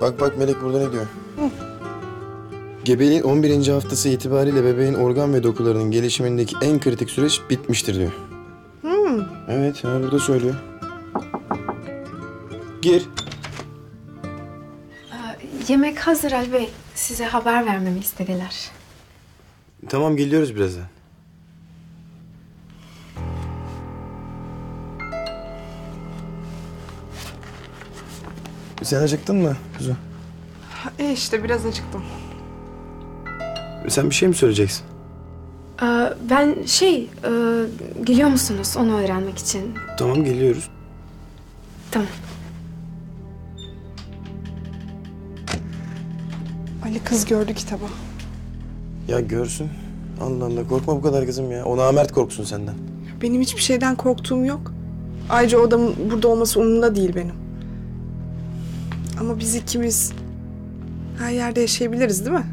Bak Melek burada ne diyor? Gebeliğin 11. haftası itibariyle bebeğin organ ve dokularının gelişimindeki en kritik süreç bitmiştir diyor. Evet, burada söylüyor. Gir. Yemek hazır Ali Bey. Size haber vermemi istediler. Tamam, geliyoruz birazdan. Sen acıktın mı Kuzu? İşte biraz acıktım. Sen bir şey mi söyleyeceksin? Ben geliyor musunuz onu öğrenmek için? Tamam, geliyoruz. Tamam. Ali kız gördü kitabı. Ya görsün. Allah Allah, korkma bu kadar kızım ya. O namert korksun senden. Benim hiçbir şeyden korktuğum yok. Ayrıca o adamın burada olması umurumda değil benim. Ama biz ikimiz her yerde yaşayabiliriz değil mi?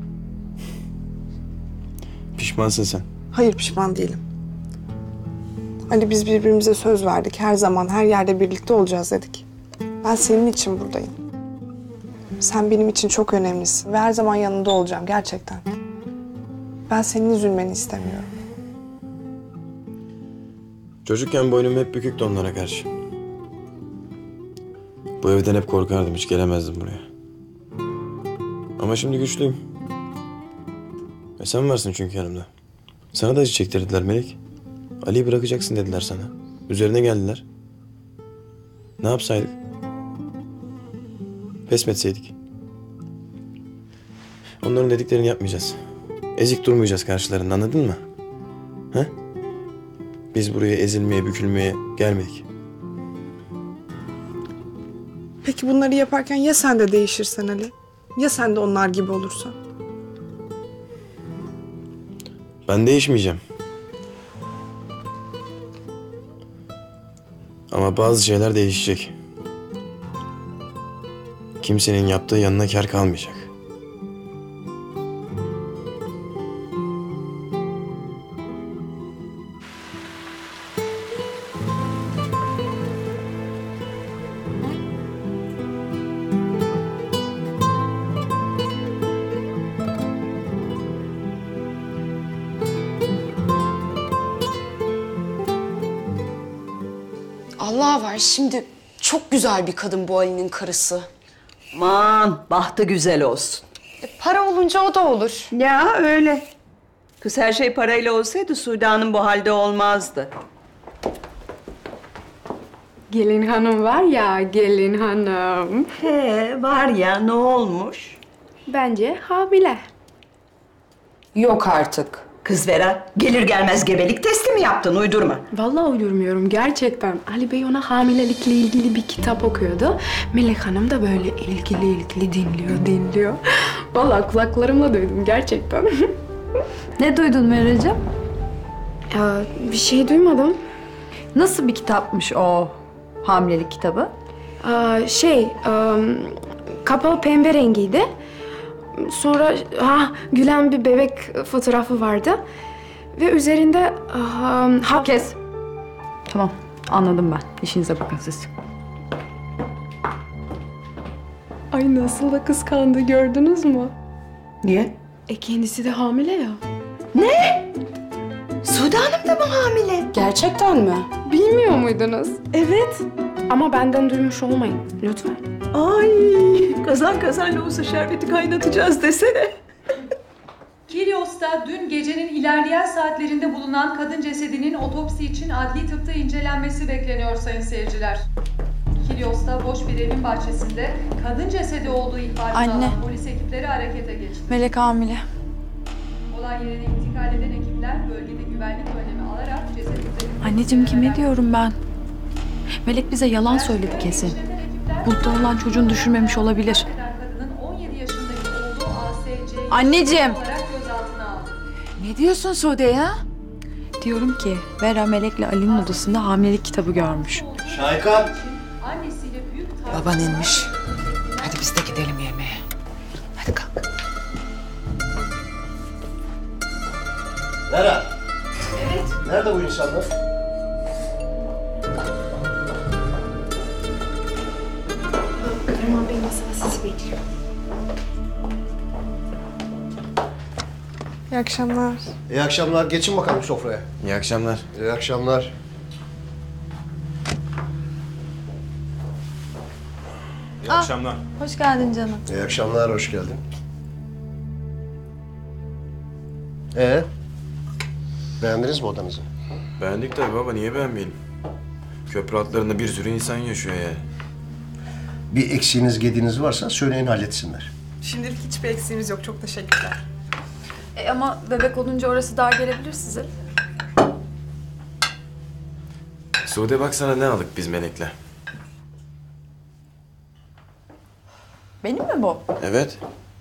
Pişmansın sen. Hayır, pişman değilim. Ali biz birbirimize söz verdik. Her zaman, her yerde birlikte olacağız dedik. Ben senin için buradayım. Sen benim için çok önemlisin ve her zaman yanında olacağım gerçekten. Ben senin üzülmeni istemiyorum. Çocukken boynum hep büküktü onlara karşı. Bu evden hep korkardım, hiç gelemezdim buraya. Ama şimdi güçlüyüm. Sen varsın çünkü yanımda. Sana da acı çektirdiler Melek. Ali'yi bırakacaksın dediler sana. Üzerine geldiler. Ne yapsaydık? Pes mi etseydik? Onların dediklerini yapmayacağız. Ezik durmayacağız karşılarında, anladın mı? Ha? Biz buraya ezilmeye, bükülmeye gelmedik. Peki bunları yaparken ya sen de değişirsen Ali? Ya sen de onlar gibi olursan? Ben değişmeyeceğim. Ama bazı şeyler değişecek. Kimsenin yaptığı yanına kâr kalmayacak. Allah var, şimdi çok güzel bir kadın bu Ali'nin karısı. Aman bahtı güzel olsun. Para olunca o da olur. Ya öyle. Kız her şey parayla olsaydı Sude Hanım bu halde olmazdı. Gelin hanım var ya, gelin hanım. He var ya, ne olmuş? Bence hamile. Yok artık. Kız Vera, gelir gelmez gebelik testi mi yaptın, uydurma. Vallahi uydurmuyorum gerçekten. Ali Bey ona hamilelikle ilgili bir kitap okuyordu. Melek Hanım da böyle ilgili dinliyor. Vallahi kulaklarımla duydum gerçekten. Ne duydun Meral'cığım? Bir şey duymadım. Nasıl bir kitapmış o hamilelik kitabı? Kapağı pembe rengiydi. Sonra gülen bir bebek fotoğrafı vardı. Ve üzerinde... Kes. Tamam, anladım ben. İşinize bakın siz. Ay nasıl da kıskandı, gördünüz mü? Niye? Kendisi de hamile ya. Sude Hanım da mı hamile? Gerçekten mi? Bilmiyor muydunuz? Evet. Ama benden duymuş olmayın lütfen. Ay kazan kazanla olsa şerbeti kaynatacağız desene. Kilyos'ta dün gecenin ilerleyen saatlerinde bulunan kadın cesedinin otopsi için adli tıpta incelenmesi bekleniyor sayın seyirciler. Kilyos'ta boş bir evin bahçesinde kadın cesedi olduğu ihbarını alan polis ekipleri harekete geçti. Melek hamile. Olay yerine intikal eden ekipler bölgede güvenlik önlemi alarak cesedi üzerinde... Anneciğim kime diyorum ben? Melek bize yalan söyledi kesin. Bulutta olan çocuğunu düşürmemiş olabilir. Kadının 17 yaşındaki oğlu ASC'yi Anneciğim! olarak gözaltına aldı. Ne diyorsun Sude ya? Diyorum ki Vera Melek'le Ali'nin odasında hamilelik kitabı görmüş. Şayka! Annesiyle büyük Baban inmiş. Hadi biz de gidelim yemeğe. Hadi kalk. Vera. Evet. Nerede bu insanlar? Erman Bey mesela sizi sweetie. İyi akşamlar. İyi akşamlar. Geçin bakalım sofraya. İyi akşamlar. İyi akşamlar. İyi akşamlar. Hoş geldin canım. İyi akşamlar, hoş geldin. Beğendiniz mi odanızı? Beğendik tabii baba, niye beğenmeyelim? Köprü altlarında bir sürü insan yaşıyor yani. Bir eksiğiniz, gediğiniz varsa söyleyin, halletsinler. Şimdilik hiçbir eksiğimiz yok. Çok teşekkürler. Ama bebek olunca orası dar gelebilir size. Sude baksana ne aldık biz Melek'le. Benim mi bu? Evet,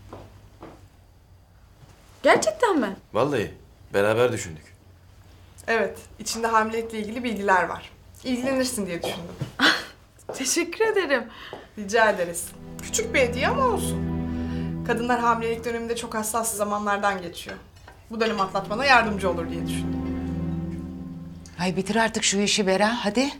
Gerçekten mi? vallahi beraber düşündük. Evet, içinde hamilelikle ilgili bilgiler var. İlgilenirsin diye düşündüm. Teşekkür ederim. Rica ederiz. Küçük bir hediye ama olsun. Kadınlar hamilelik döneminde çok hassas zamanlardan geçiyor. Bu dönemi atlatmana yardımcı olur diye düşündüm. Ay bitir artık şu işi Bera, hadi.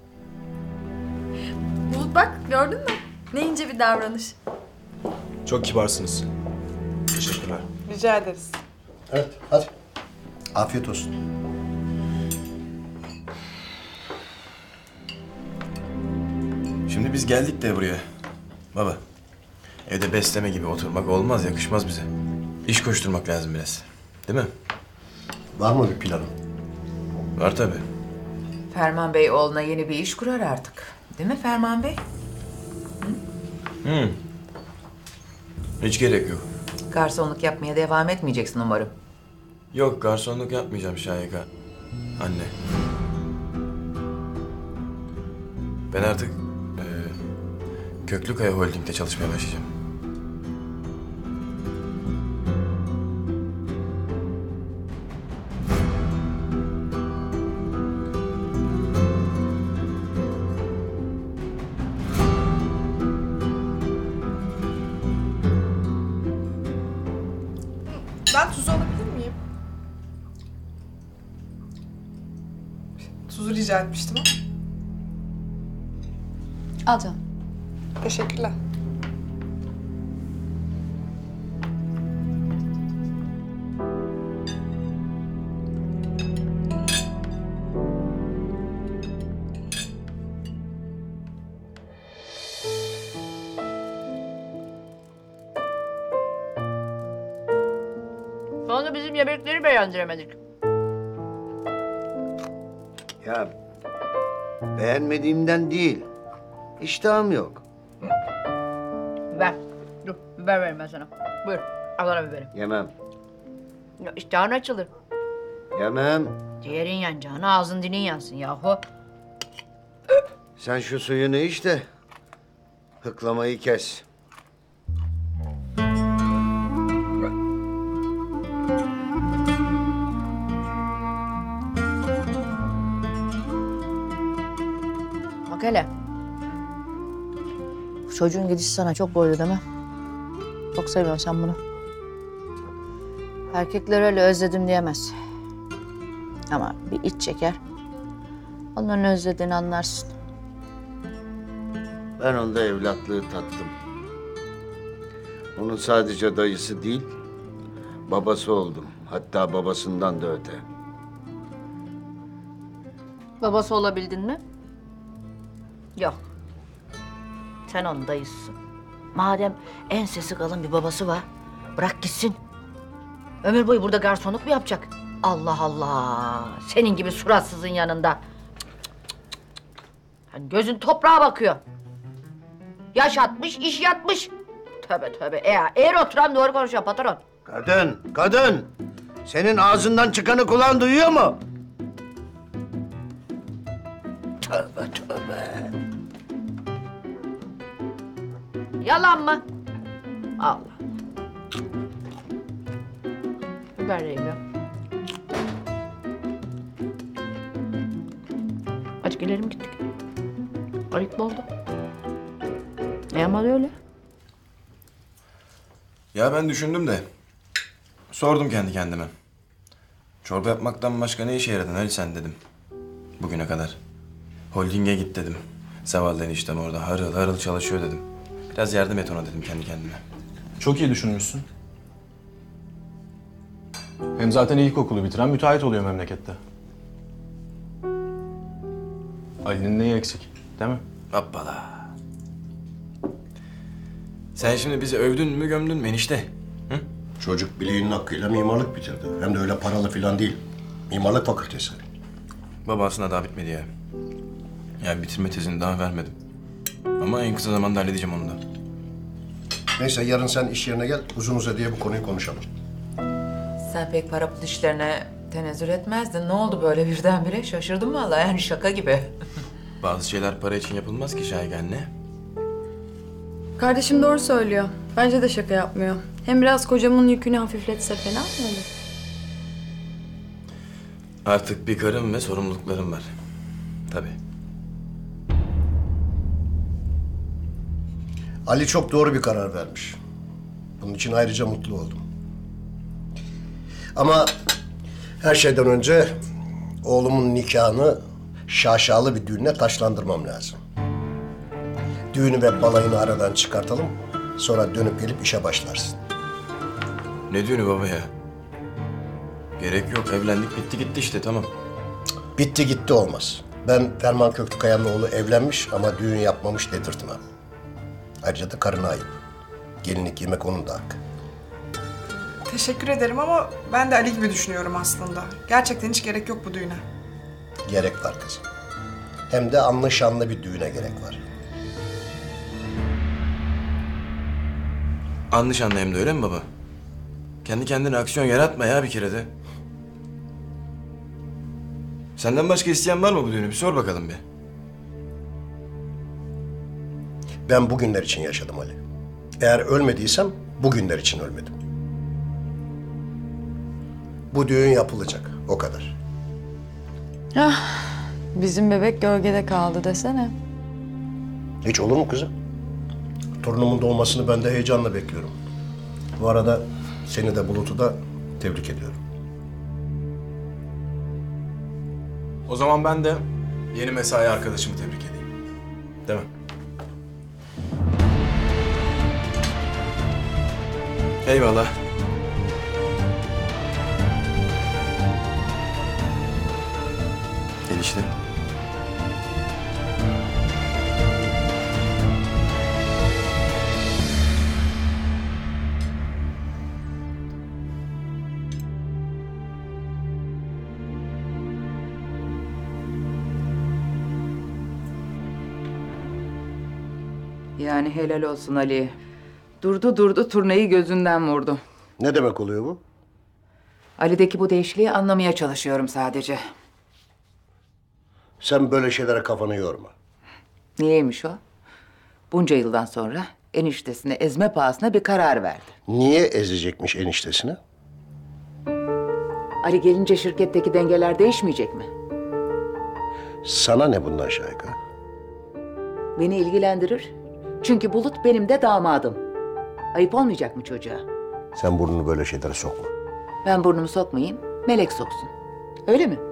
Bulut bak, gördün mü? Ne ince bir davranış. Çok kibarsınız. Teşekkürler. Rica ederiz. Evet, hadi. Afiyet olsun. Şimdi biz geldik de buraya. Baba, evde besleme gibi oturmak olmaz, yakışmaz bize. İş koşturmak lazım biraz. Değil mi? Var mı bir planın? Var tabii. Ferman Bey oğluna yeni bir iş kurar artık. Değil mi Ferman Bey? Hiç gerek yok. Garsonluk yapmaya devam etmeyeceksin umarım. Yok, garsonluk yapmayacağım Şahika. Anne. Ben artık Köklükaya Holding'de çalışmaya başlayacağım. Ben tuz alabilir miyim? Tuzu rica etmiştim ama. Al canım. Teşekkürler. Sonra bizim yemekleri beğendiremedik. Ya beğenmediğimden değil. İştahım yok. Ver. Dur, biber vereyim ben sana. Buyur, al bana biberi. Yemem. Ya iştahın açılır. Yemem. Ciğerin yanacağına ağzın dilin yansın yahu. Sen şu suyunu iç de hıklamayı kes. Bak hele. Bu çocuğun gidişi sana çok boydu değil mi? Çok seviyorsun sen bunu. Erkekler öyle özledim diyemez. Ama bir iç çeker. Onların özlediğini anlarsın. Ben onda evlatlığı tattım. Onun sadece dayısı değil, babası oldum. Hatta babasından da öte. Babası olabildin mi? Yok. Sen onun dayısısın. Madem en sesi kalın bir babası var, bırak gitsin. Ömür boyu burada garsonluk mu yapacak? Allah Allah! Senin gibi suratsızın yanında. Hani gözün toprağa bakıyor. Yaş atmış, iş yatmış. Tövbe tövbe. Eğer oturan doğru konuşuyor patron. Kadın! Senin ağzından çıkanı kulağın duyuyor mu? Tövbe tövbe. Yalan mı? Allah. Biber yiyeyim. Hadi gelelim gittik. Ayıp mı oldu? Ne ama öyle? Ya ben düşündüm de sordum kendi kendime. Çorba yapmaktan başka ne işe yaradın Ali sen dedim. Bugüne kadar. Holding'e git dedim. Zavallı eniştem orada harıl harıl çalışıyor dedim. Biraz yardım et ona dedim kendi kendime. Çok iyi düşünmüşsün. Hem zaten ilkokulu bitiren müteahhit oluyor memlekette. Ali'nin neyi eksik, değil mi? Hoppala. Sen şimdi bizi övdün mü gömdün mü enişte? Hı? Çocuk bileğinin hakkıyla mimarlık bitirdi. Hem de öyle paralı falan değil. Mimarlık fakültesi. Babasına daha bitmedi ya. Yani bitirme tezini daha vermedim. Ama en kısa zamanda halledeceğim onu da. Neyse yarın sen iş yerine gel. Uzun uzadıya bu konuyu konuşalım. Sen pek para pul işlerine tenezzül etmezdin. Ne oldu böyle birdenbire? Şaşırdım vallahi, yani şaka gibi. Bazı şeyler para için yapılmaz ki Şahika anne. Kardeşim doğru söylüyor. Bence de şaka yapmıyor. Hem biraz kocamın yükünü hafifletse fena mı olur? Artık bir karım ve sorumluluklarım var. Tabii. Ali çok doğru bir karar vermiş. Bunun için ayrıca mutlu oldum. Ama her şeyden önce oğlumun nikahını şaşalı bir düğünle taşlandırmam lazım. Düğünü ve balayını aradan çıkartalım. Sonra dönüp gelip işe başlarsın. Ne düğünü baba ya? Gerek yok. Evlendik bitti gitti işte tamam. Bitti gitti olmaz. Ben Ferman Köklükaya'nın oğlu evlenmiş ama düğün yapmamış dedirtmem. Ayrıca da karına ayıp. Gelinlik yemek onun da hakkı. Teşekkür ederim ama ben de Ali gibi düşünüyorum aslında. Gerçekten hiç gerek yok bu düğüne. Gerek var kızım. Hem de anlı şanlı bir düğüne gerek var. Anlı şanlı hem de öyle mi baba? Kendi kendine aksiyon yaratma ya bir kere de. Senden başka isteyen var mı bu düğünü? Bir sor bakalım bir. Ben bugünler için yaşadım Ali. Eğer ölmediysem bugünler için ölmedim. Bu düğün yapılacak, o kadar. Bizim bebek gölgede kaldı desene. Hiç olur mu kızım? Torunumun doğmasını ben de heyecanla bekliyorum. Bu arada seni de Bulut'u da tebrik ediyorum. O zaman ben de yeni mesai arkadaşımı tebrik edeyim. Değil mi? Eyvallah. Enişte. Yani helal olsun Ali. Durdu turnayı gözünden vurdu. Ne demek oluyor bu? Ali'deki bu değişikliği anlamaya çalışıyorum sadece. Sen böyle şeylere kafanı yorma. Niyeymiş o? Bunca yıldan sonra eniştesine ezme pahasına bir karar verdi. Niye ezecekmiş eniştesini? Ali gelince şirketteki dengeler değişmeyecek mi? Sana ne bundan Şahika? Beni ilgilendirir. Çünkü Bulut benim de damadım. Ayıp olmayacak mı çocuğa? Sen burnunu böyle şeylere sokma. Ben burnumu sokmayayım, Melek soksun. Öyle mi?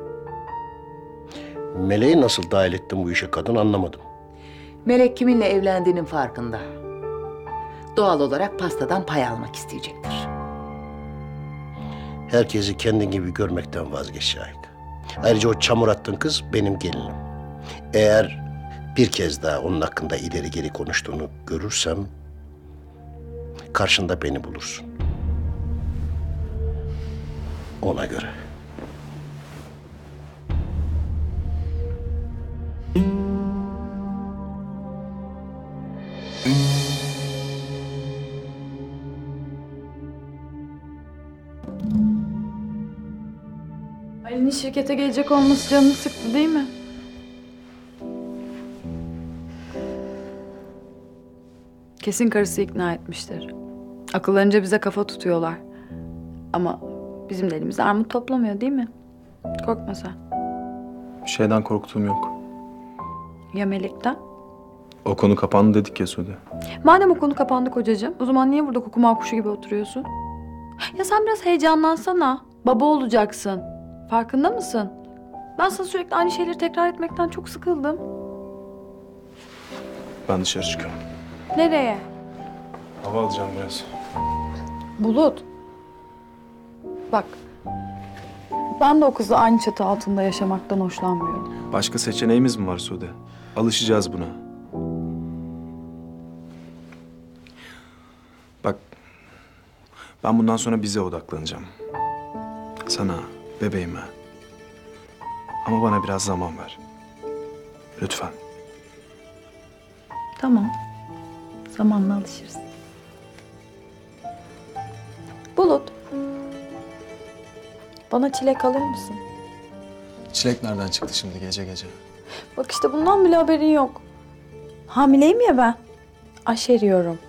Meleği nasıl dahil ettin bu işe kadın anlamadım. Melek kiminle evlendiğinin farkında. Doğal olarak pastadan pay almak isteyecektir. Herkesi kendin gibi görmekten vazgeç Şahika. Ayrıca o çamur attığın kız benim gelinim. Eğer bir kez daha onun hakkında ileri geri konuştuğunu görürsem karşında beni bulursun. Ona göre. Ali'nin şirkete gelecek olması canını sıktı değil mi? Kesin karısı ikna etmiştir. Akıllarınca bize kafa tutuyorlar. Ama bizim de elimizde armut toplamıyor değil mi? Korkma sen. Bir şeyden korktuğum yok. Ya Melek'ten? O konu kapandı dedik ya Sude. Madem o konu kapandı kocacığım, o zaman niye burada kukuma kuşu gibi oturuyorsun? Ya sen biraz heyecanlansana. Baba olacaksın. Farkında mısın? Ben sana sürekli aynı şeyleri tekrar etmekten çok sıkıldım. Ben dışarı çıkıyorum. Nereye? Hava alacağım biraz. Bulut. Bak. Ben de o kızla aynı çatı altında yaşamaktan hoşlanmıyorum. Başka seçeneğimiz mi var Sude? Alışacağız buna. Bak, ben bundan sonra bize odaklanacağım. Sana, bebeğime. Ama bana biraz zaman ver. Lütfen. Tamam. Zamanla alışırız. Bulut. Bana çilek alır mısın? Çilek nereden çıktı şimdi gece gece? Bak işte bundan bile haberin yok. Hamileyim ya ben. Aşeriyorum.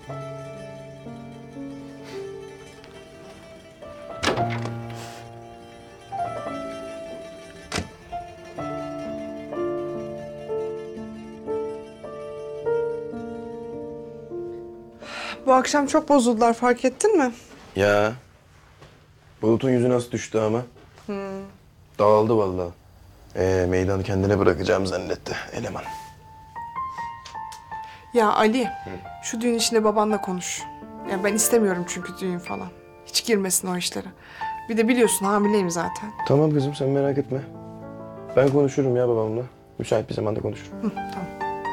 Bu akşam çok bozuldular, fark ettin mi? Ya. Bulut'un yüzü nasıl düştü ama? Dağıldı vallahi. Meydanı kendine bırakacağım zannetti eleman. Ya Ali, şu düğün işinde babanla konuş. Ya ben istemiyorum çünkü düğün falan. Hiç girmesin o işlere. Bir de biliyorsun hamileyim zaten. Tamam kızım sen merak etme. Ben konuşurum ya babamla. Müsait bir zamanda konuşurum. Tamam.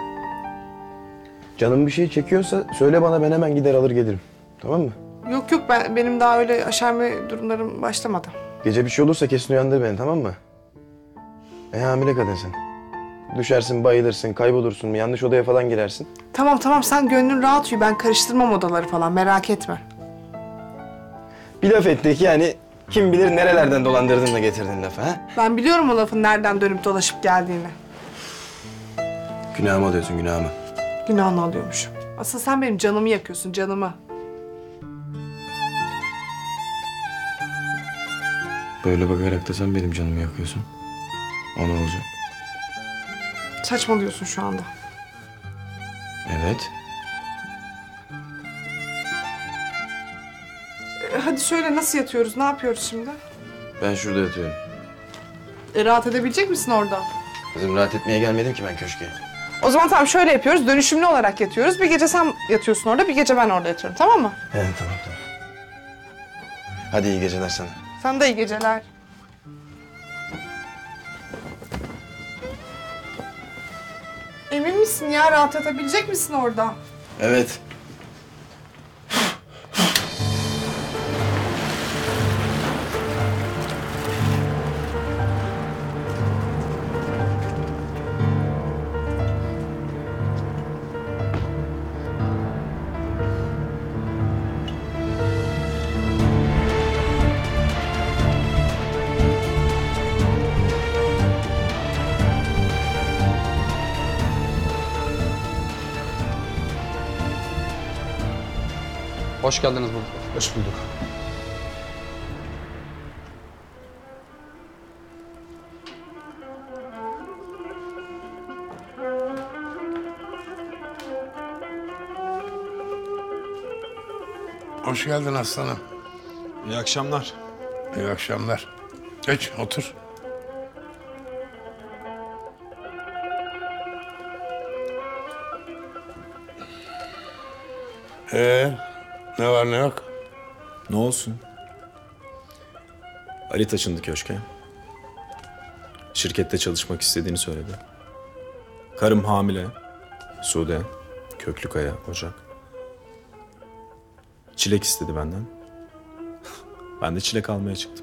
Canım bir şey çekiyorsa söyle bana, ben hemen gider alır gelirim. Tamam mı? Yok yok, benim daha öyle aşerme durumlarım başlamadı. Gece bir şey olursa kesin uyandır beni, tamam mı? Hamile kadınsın. Düşersin, bayılırsın, kaybolursun, yanlış odaya falan girersin. Tamam sen gönlün rahat uyu, ben karıştırmam odaları falan, merak etme. Bir laf ettik yani, kim bilir nerelerden dolandırdın da getirdin lafı ha? Ben biliyorum o lafın nereden dönüp dolaşıp geldiğini. Günahımı alıyorsun, günahımı. Günahını alıyormuşum. Asıl sen benim canımı yakıyorsun, canımı. Böyle bakarak da sen benim canımı yakıyorsun. O ne olacak? Saçmalıyorsun şu anda. Evet. Hadi söyle, nasıl yatıyoruz, ne yapıyoruz şimdi? Ben şurada yatıyorum. Rahat edebilecek misin orada? Kızım rahat etmeye gelmedim ki ben köşke. O zaman tamam, şöyle yapıyoruz, dönüşümlü olarak yatıyoruz. Bir gece sen yatıyorsun orada, bir gece ben orada yatıyorum, tamam mı? Tamam. Hadi iyi geceler sana. Sana da iyi geceler. Emin misin ya, rahat edebilecek misin orada? Evet. Hoş geldiniz Bulut. Hoş bulduk. Hoş geldin aslanım. İyi akşamlar. İyi akşamlar. Geç, otur. Ne var ne yok? Ne olsun? Ali taşındı köşke. Şirkette çalışmak istediğini söyledi. Karım hamile. Sude, Köklükaya, Ocak. Çilek istedi benden. Ben de çilek almaya çıktım.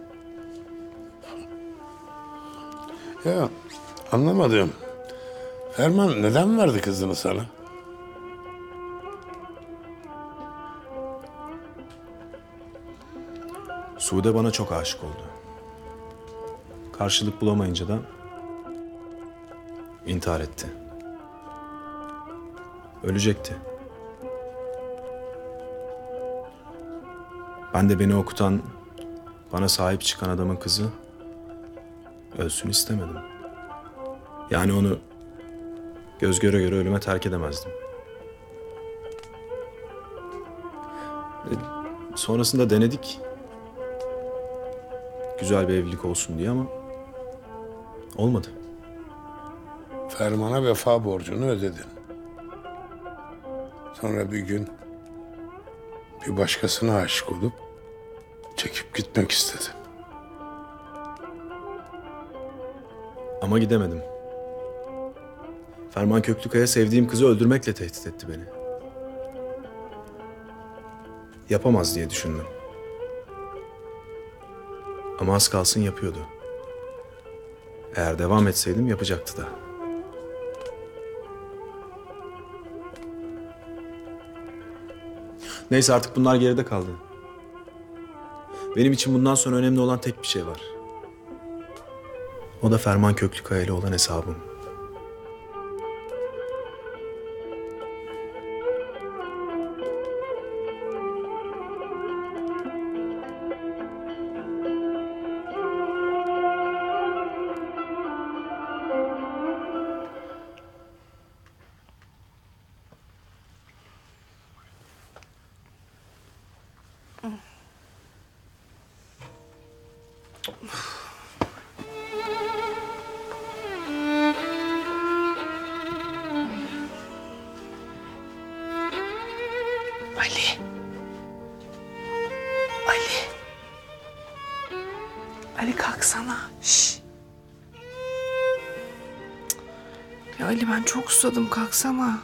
Ya anlamadım. Ferman neden verdi kızını sana? Sude bana çok aşık oldu. Karşılık bulamayınca da intihar etti. Ölecekti. Ben de beni okutan, bana sahip çıkan adamın kızı ölsün istemedim. Yani onu göz göre göre ölüme terk edemezdim. Sonrasında denedik. Güzel bir evlilik olsun diye ama olmadı. Ferman'a vefa borcunu ödedin. Sonra bir gün bir başkasına aşık olup çekip gitmek istedi. Ama gidemedim. Ferman Köklükaya sevdiğim kızı öldürmekle tehdit etti beni. Yapamaz diye düşündüm. Ama az kalsın yapıyordu. Eğer devam etseydim yapacaktı da. Neyse artık bunlar geride kaldı. Benim için bundan sonra önemli olan tek bir şey var. O da Ferman Köklükaya ile olan hesabım. Ali. Ali. Ali kalksana. Şş. Ya Ali ben çok susadım, kalksana.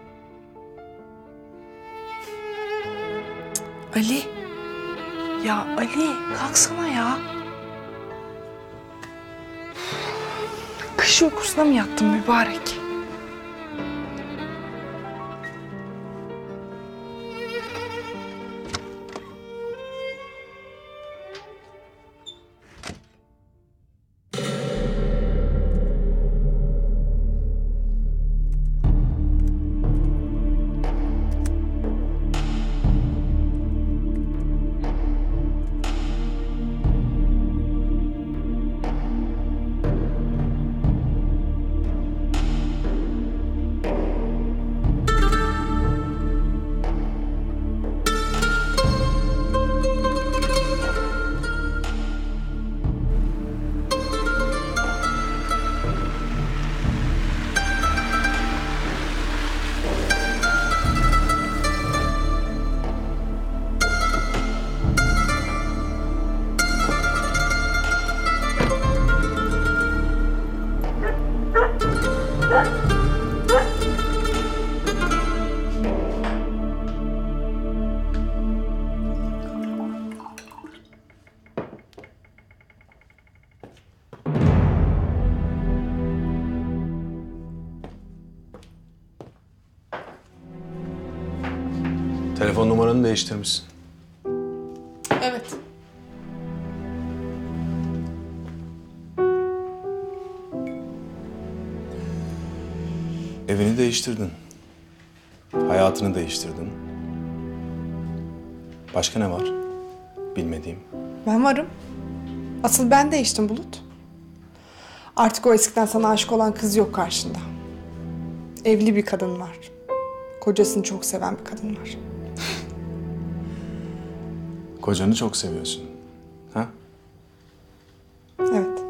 Ali. Ya Ali kalksana ya. Kış uykusuna mı yattın mübarek? Telefon numaranı değiştirmişsin. Evet. Evini değiştirdin. Hayatını değiştirdin. Başka ne var? Bilmediğim. Ben varım. Asıl ben değiştim Bulut. Artık o eskiden sana aşık olan kız yok karşında. Evli bir kadın var. Kocasını çok seven bir kadın var. Kocanı çok seviyorsun. Ha? Evet.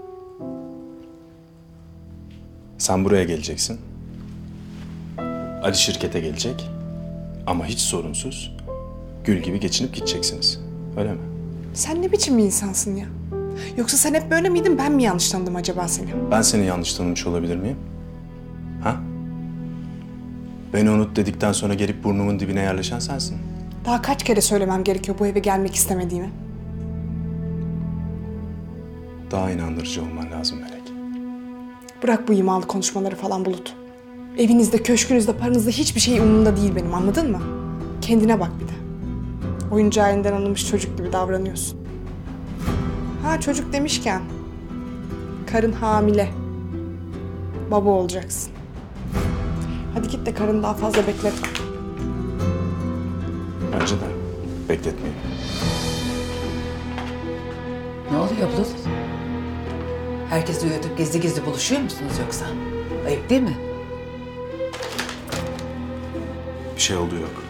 Sen buraya geleceksin. Ali şirkete gelecek. Ama hiç sorunsuz, gül gibi geçinip gideceksiniz. Öyle mi? Sen ne biçim bir insansın ya? Yoksa sen hep böyle miydin, ben mi yanlış tanıdım acaba seni? Ben seni yanlış tanımış olabilir miyim? Ha? Beni unut dedikten sonra gelip burnumun dibine yerleşen sensin. Daha kaç kere söylemem gerekiyor bu eve gelmek istemediğimi? Daha inandırıcı olman lazım Melek. Bırak bu imalı konuşmaları falan Bulut. Evinizde, köşkünüzde, paranızda hiçbir şey umurumda değil benim, anladın mı? Kendine bak bir de. Oyuncağı elinden alınmış çocuk gibi davranıyorsun. Ha çocuk demişken, karın hamile. Baba olacaksın. Hadi git de karını daha fazla bekletme. Bence de bekletmeyin. Ne oluyor Bulut? Herkesi uyutup gizli gizli buluşuyor musunuz yoksa? Ayıp değil mi? Bir şey olduğu yok.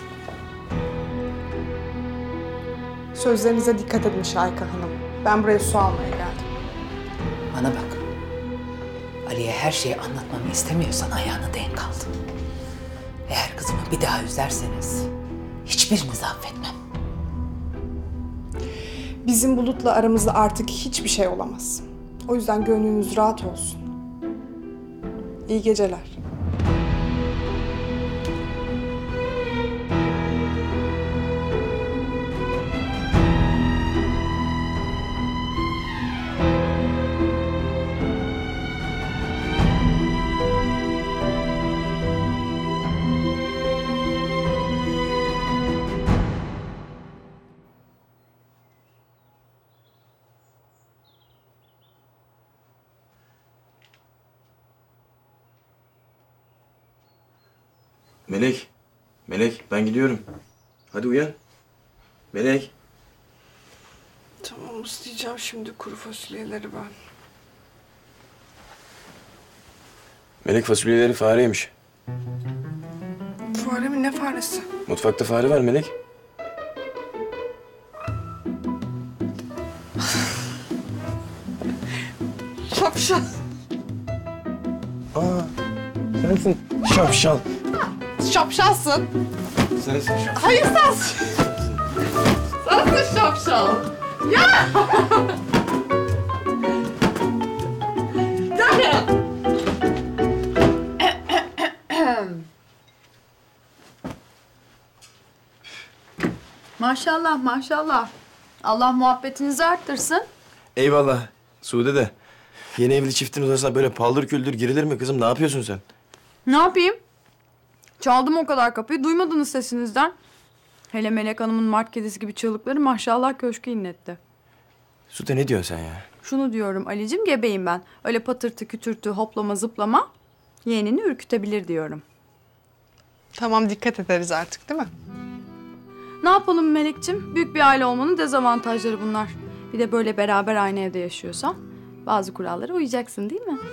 Sözlerinize dikkat edin Şahika Hanım. Ben buraya su almaya geldim. Bana bak. Ali'ye her şeyi anlatmamı istemiyorsan ayağını denk al. Eğer kızımı bir daha üzerseniz Hiçbirinizi affetmem. Bizim Bulut'la aramızda artık hiçbir şey olamaz. O yüzden gönlünüz rahat olsun. İyi geceler. Melek. Melek ben gidiyorum. Hadi uyan. Melek. Tamam ıslayacağım şimdi kuru fasulyeleri ben. Melek fasulyeleri fare yemiş. Fare mi? Ne faresi? Mutfakta fare var Melek. Şapşal. Aa, sensin şapşal. Şapşalsın. Sensin şapşal. Hayır sensin. Sensin şapşal. Ya! Gel ya. Maşallah maşallah. Allah muhabbetinizi arttırsın. Eyvallah. Sude de. Yeni evli çiftin odasına böyle paldır küldür girilir mi kızım? Ne yapıyorsun sen? Ne yapayım? Çaldım o kadar kapıyı, duymadınız sesinizden. Hele Melek Hanım'ın Mart kedisi gibi çığlıkları maşallah köşkü inletti. Sude ne diyorsun sen ya? Şunu diyorum Ali'cim, gebeyim ben. Öyle patırtı kütürtü hoplama zıplama yeğenini ürkütebilir diyorum. Tamam dikkat ederiz artık değil mi? Ne yapalım Melek'cim? Büyük bir aile olmanın dezavantajları bunlar. Bir de böyle beraber aynı evde yaşıyorsan bazı kurallara uyacaksın değil mi?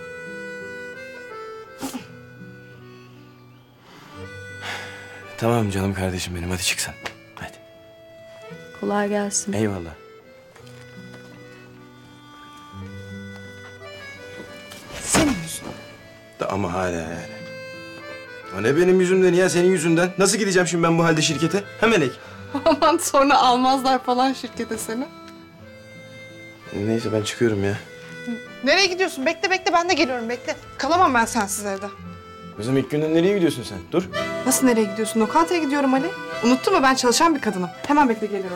Tamam canım kardeşim benim. Hadi çık sen. Hadi. Kolay gelsin. Eyvallah. Senin yüzünden. Ama hala yani. O ne benim yüzümden ya, senin yüzünden. Nasıl gideceğim şimdi ben bu halde şirkete? Ha Melek? Aman sonra almazlar falan şirkete seni. Neyse ben çıkıyorum ya. Nereye gidiyorsun? Bekle bekle ben de geliyorum bekle. Kalamam ben sensiz evde. Kızım ilk günden nereye gidiyorsun sen? Dur. Nasıl nereye gidiyorsun? Lokantaya gidiyorum Ali. Unuttun mu ben çalışan bir kadınım. Hemen bekle geliyorum.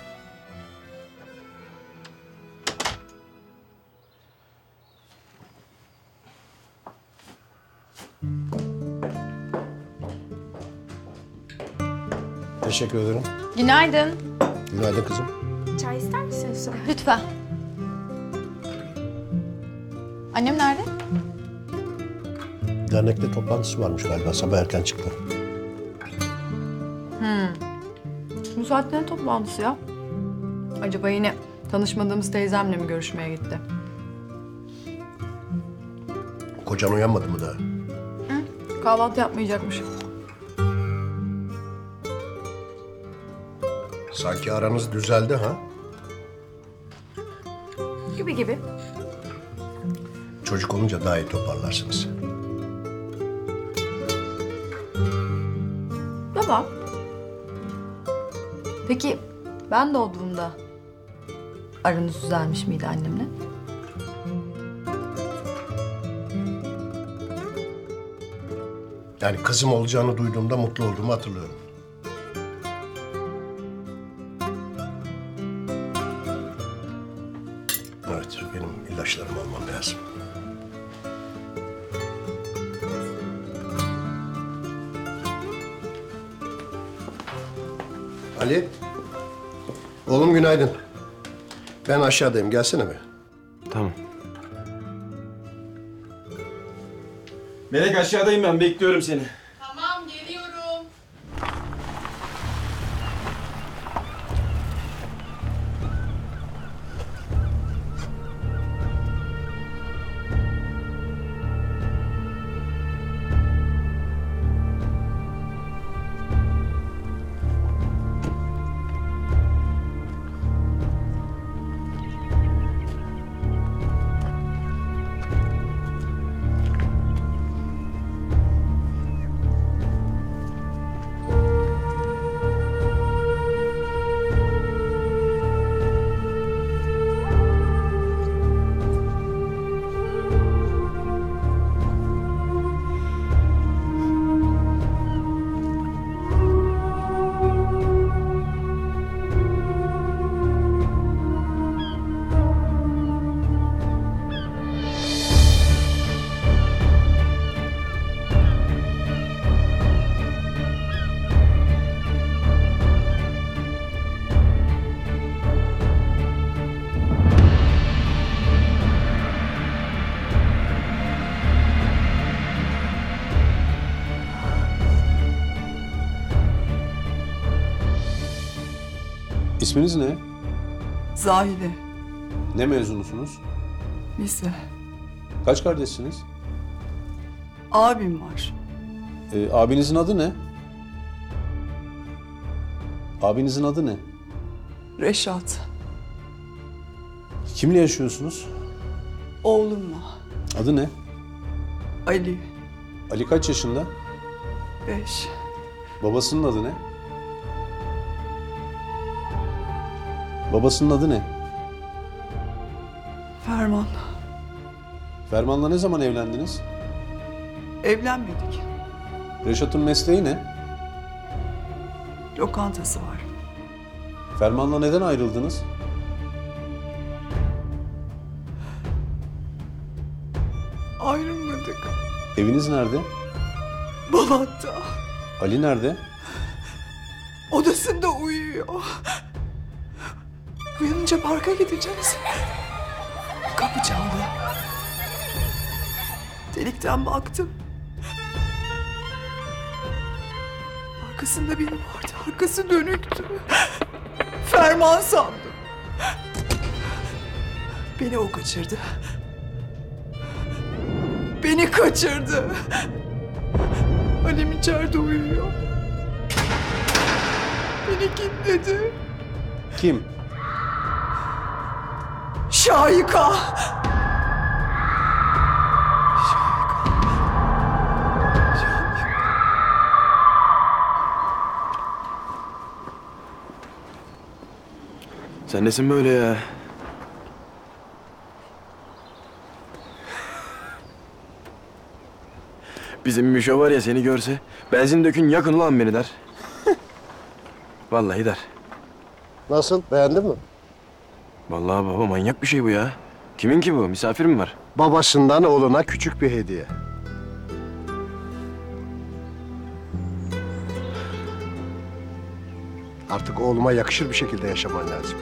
Teşekkür ederim. Günaydın. Günaydın kızım. Çay ister misiniz? Lütfen. Annem nerede? Dernekte toplantısı varmış galiba. Sabah erken çıktı. Bu saatte ne toplantısı ya? Acaba yine tanışmadığımız teyzemle mi görüşmeye gitti? Kocan uyanmadı mı daha? Kahvaltı yapmayacakmış. Sanki aranız düzeldi ha? Gibi gibi. Çocuk olunca daha iyi toparlarsınız. Baba. Peki ben doğduğumda aranız düzelmiş miydi annemle? Yani kızım olacağını duyduğumda mutlu olduğumu hatırlıyorum. Evet, benim ilaçlarımı almam lazım. Ali. Oğlum günaydın. Ben aşağıdayım. Gelsene be. Tamam. Melek aşağıdayım ben. Bekliyorum seni. Tamam geliyorum. İsminiz ne? Zahide. Ne mezunusunuz? Lise. Kaç kardeşsiniz? Abim var. Abinizin adı ne? Abinizin adı ne? Reşat. Kimle yaşıyorsunuz? Oğlumla. Adı ne? Ali. Ali kaç yaşında? 5. Babasının adı ne? Babasının adı ne? Ferman. Ferman'la ne zaman evlendiniz? Evlenmedik. Reşat'ın mesleği ne? Lokantası var. Ferman'la neden ayrıldınız? Ayrılmadık. Eviniz nerede? Balat'ta. Ali nerede? Odasında uyuyor. Uyanınca parka gideceğiz. Kapı çaldı. Delikten baktım. Arkasında biri vardı. Arkası dönüktü. Ferman sandım. Beni o kaçırdı. Beni kaçırdı. Annem içeride uyuyor. Beni kilitledi. Kim? Şahika. Sen nesin böyle ya? Bizim Mişo var ya, seni görse benzin dökün yakın ulan beni der. Vallahi der. Nasıl? Beğendin mi? Vallahi baba manyak bir şey bu ya. Kimin ki bu? Misafir mi var? Babasından oğluna küçük bir hediye. Artık oğluma yakışır bir şekilde yaşaman lazım.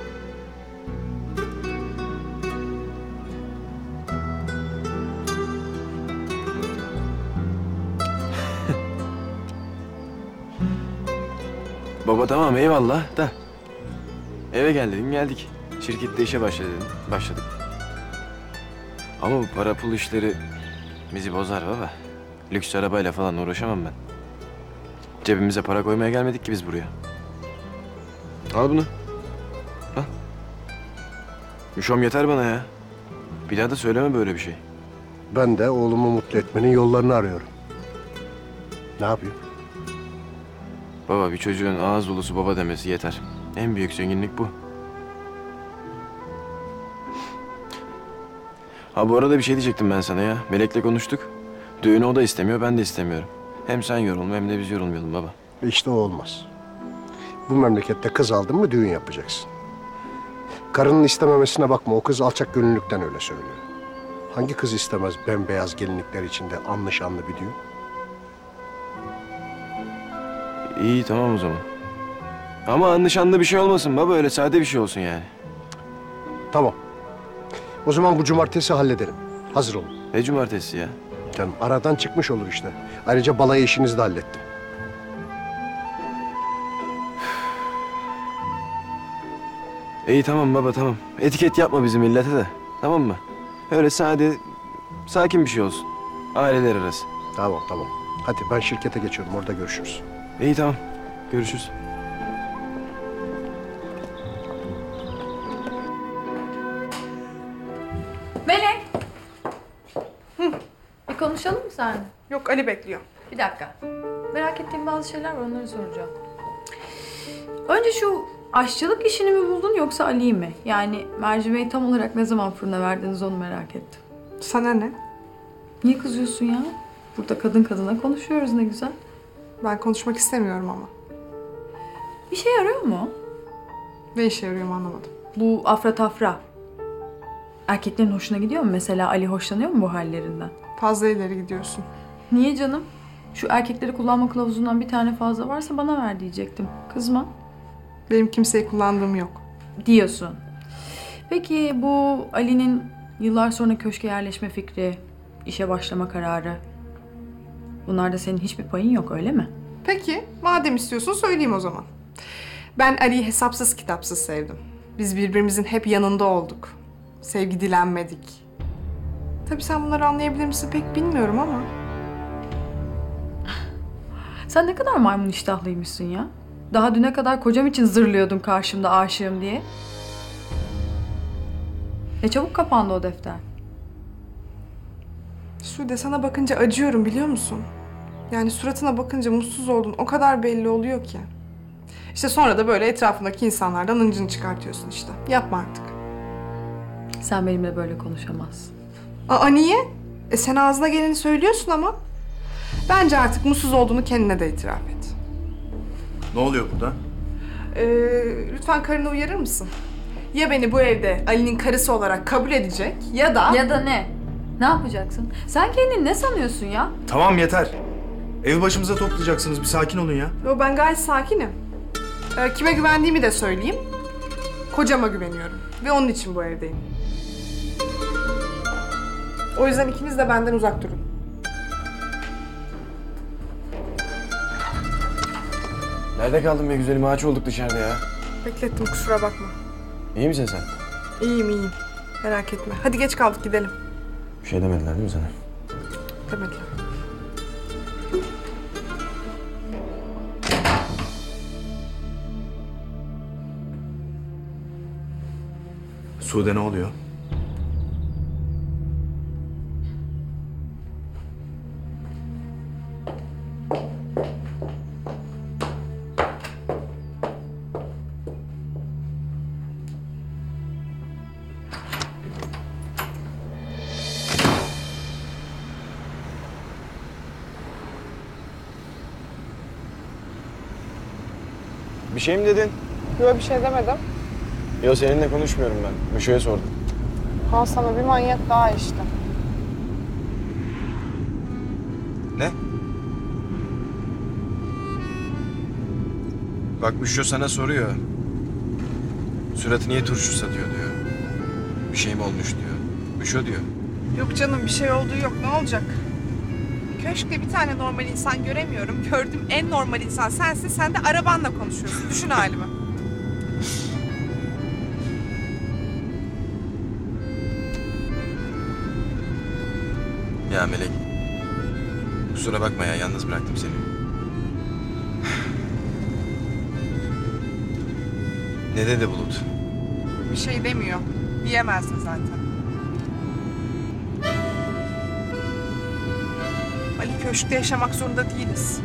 Baba tamam eyvallah da. Eve gel dedim, geldik. Şirkette işe başla dedim, başladık. Ama bu para pul işleri bizi bozar baba. Lüks arabayla falan uğraşamam ben. Cebimize para koymaya gelmedik ki biz buraya. Al bunu. Al. Müşom yeter bana ya. Bir daha da söyleme böyle bir şey. Ben de oğlumu mutlu etmenin yollarını arıyorum. Ne yapayım? Baba bir çocuğun ağız dolusu baba demesi yeter. En büyük zenginlik bu. Ha bu arada bir şey diyecektim ben sana ya. Melek'le konuştuk. Düğünü o da istemiyor, ben de istemiyorum. Hem sen yorulma hem de biz yorulmayalım baba. İşte o olmaz. Bu memlekette kız aldın mı düğün yapacaksın. Karının istememesine bakma, o kız alçak gönüllülükten öyle söylüyor. Hangi kız istemez bembeyaz gelinlikler içinde anlı şanlı bir düğün? İyi tamam o zaman. Ama anlaşanlı bir şey olmasın baba, öyle sade bir şey olsun yani. Tamam. O zaman bu cumartesi halledelim. Hazır olun. Ne cumartesi ya? Canım aradan çıkmış olur işte. Ayrıca balayı işinizi de hallettim. İyi tamam baba tamam. Etiket yapma bizim millete de. Tamam mı? Öyle sade, sakin bir şey olsun. Aileler arası. Tamam tamam. Hadi ben şirkete geçiyorum, orada görüşürüz. İyi tamam. Görüşürüz. Melek. Bir konuşalım mı seninle? Yok, Ali bekliyor. Bir dakika. Merak ettiğim bazı şeyler var, onları soracağım. Önce şu aşçılık işini mi buldun yoksa Ali'yi mi? Yani mercimeği tam olarak ne zaman fırına verdiniz onu merak ettim. Sana ne? Niye kızıyorsun ya? Burada kadın kadına konuşuyoruz ne güzel. Ben konuşmak istemiyorum ama. Bir şey yarıyor mu? Ne işe yarıyor anlamadım. Bu afra tafra. Erkeklerin hoşuna gidiyor mu? Mesela Ali hoşlanıyor mu bu hallerinden? Fazla ileri gidiyorsun. Niye canım? Şu erkekleri kullanma kılavuzundan bir tane fazla varsa bana ver diyecektim. Kızma. Benim kimseyi kullandığım yok. Diyorsun. Peki bu Ali'nin yıllar sonra köşke yerleşme fikri, işe başlama kararı. Bunlarda senin hiçbir payın yok öyle mi? Peki, madem istiyorsun söyleyeyim o zaman. Ben Ali'yi hesapsız kitapsız sevdim. Biz birbirimizin hep yanında olduk. Sevgi dilenmedik. Tabii sen bunları anlayabilir misin pek bilmiyorum ama. Sen ne kadar maymun iştahlıymışsın ya. Daha düne kadar kocam için zırlıyordun karşımda aşığım diye. Ne çabuk kapandı o defter. Sude, sana bakınca acıyorum biliyor musun? Yani suratına bakınca mutsuz olduğun o kadar belli oluyor ki. İşte sonra da böyle etrafındaki insanlardan hıncını çıkartıyorsun işte. Yapma artık. Sen benimle böyle konuşamazsın. Aa, niye? Sen ağzına geleni söylüyorsun ama. Bence artık mutsuz olduğunu kendine de itiraf et. Ne oluyor burada? Lütfen karını uyarır mısın? Ya beni bu evde Ali'nin karısı olarak kabul edecek ya da... Ya da ne? Ne yapacaksın? Sen kendini ne sanıyorsun ya? Tamam yeter. Evi başımıza toplayacaksınız. Bir sakin olun ya. Yo, ben gayet sakinim. Kime güvendiğimi de söyleyeyim. Kocama güveniyorum. Ve onun için bu evdeyim. O yüzden ikiniz de benden uzak durun. Nerede kaldın be güzelim? Ağaç olduk dışarıda ya. Beklettim, kusura bakma. İyi misin sen? İyiyim. Merak etme. Hadi geç kaldık, gidelim. Bir şey demediler değil mi sana? Demediler. Sude ne oluyor? Bir şey mi dedin? Yok, bir şey demedim. Yok, seninle konuşmuyorum ben. Müşo'ya sordum. Ha, sana bir manyak daha işte. Ne? Bak Müşo sana soruyor. Suratı niye turşu satıyor diyor. Bir şey mi olmuş diyor. Müşo diyor. Yok canım, bir şey olduğu yok. Ne olacak? Köşkte bir tane normal insan göremiyorum. Gördüğüm en normal insan sensin. Sen de arabanla konuşuyorsun. Düşün halimi. Ya Melek. Kusura bakma ya, yalnız bıraktım seni. Ne dedi Bulut? Bir şey demiyor. Diyemezsin zaten. Ali, köşkte yaşamak zorunda değiliz.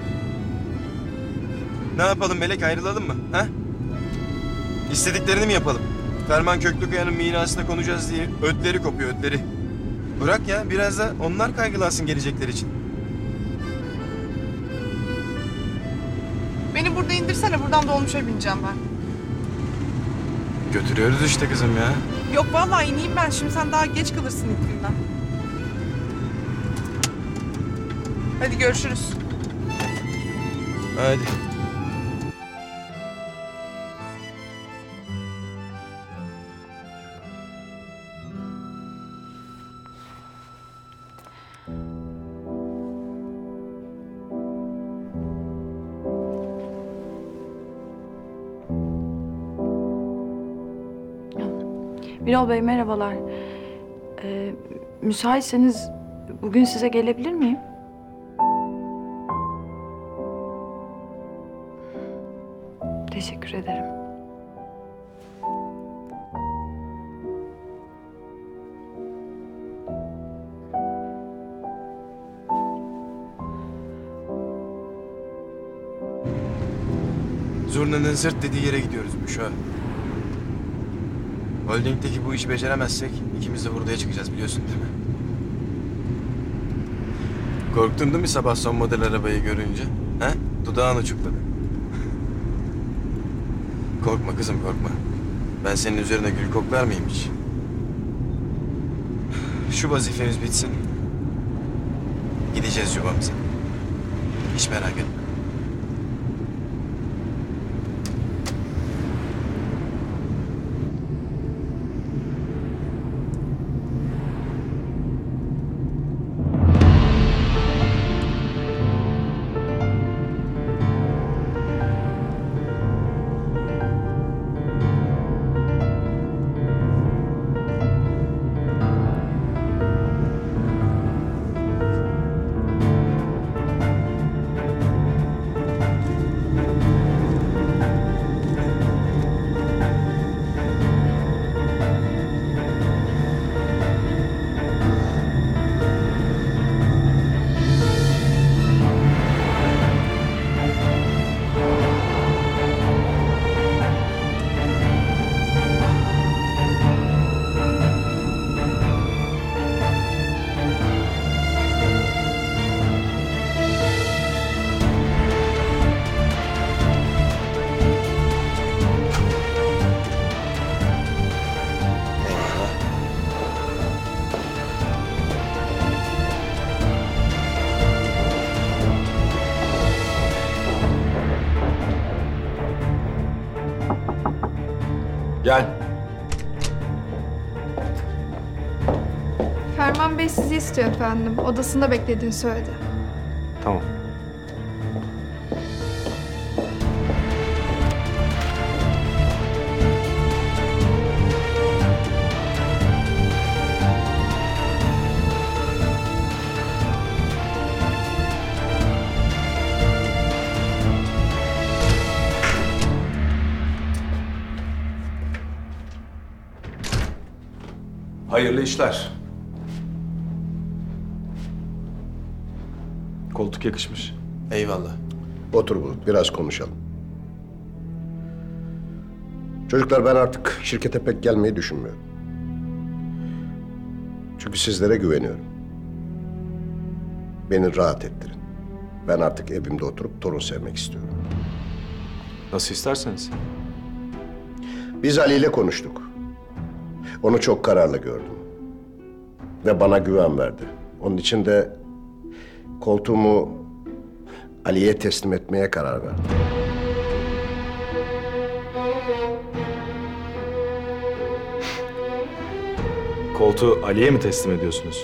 Ne yapalım Melek, ayrılalım mı? Ha? İstediklerini mi yapalım? Ferman Köklükaya'nın mirasına konacağız diye ötleri kopuyor, ötleri. Bırak ya, biraz da onlar kaygılansın gelecekler için. Beni burada indirsene, buradan dolmuşa bineceğim ben. Götürüyoruz işte kızım ya. Yok vallahi ineyim ben, şimdi sen daha geç kalırsın iklimden. Hadi görüşürüz. Hadi. Birol Bey merhabalar. Müsaitseniz bugün size gelebilir miyim? Teşekkür ederim. Zurnanın zırt dediği yere gidiyoruz Müşo. Holding'deki bu işi beceremezsek ikimiz de hurdaya çıkacağız, biliyorsun değil mi? Korktun değil mi sabah son model arabayı görünce? Ha? Dudağın uçukladı. Korkma kızım, korkma. Ben senin üzerine gül koklar mıyım hiç? Şu vazifemiz bitsin. Gideceğiz yuvamıza. Hiç merak etme. Ferman Bey sizi istiyor efendim. Odasında beklediğini söyledi. Tamam. Hayırlı işler. Koltuk yakışmış. Eyvallah. Otur Bulut, biraz konuşalım. Çocuklar, ben artık şirkete pek gelmeyi düşünmüyorum. Çünkü sizlere güveniyorum. Beni rahat ettirin. Ben artık evimde oturup torun sevmek istiyorum. Nasıl isterseniz. Biz Ali ile konuştuk. Onu çok kararlı gördüm. Ve bana güven verdi. Onun için de koltuğumu Ali'ye teslim etmeye karar verdim. Koltuğu Ali'ye mi teslim ediyorsunuz?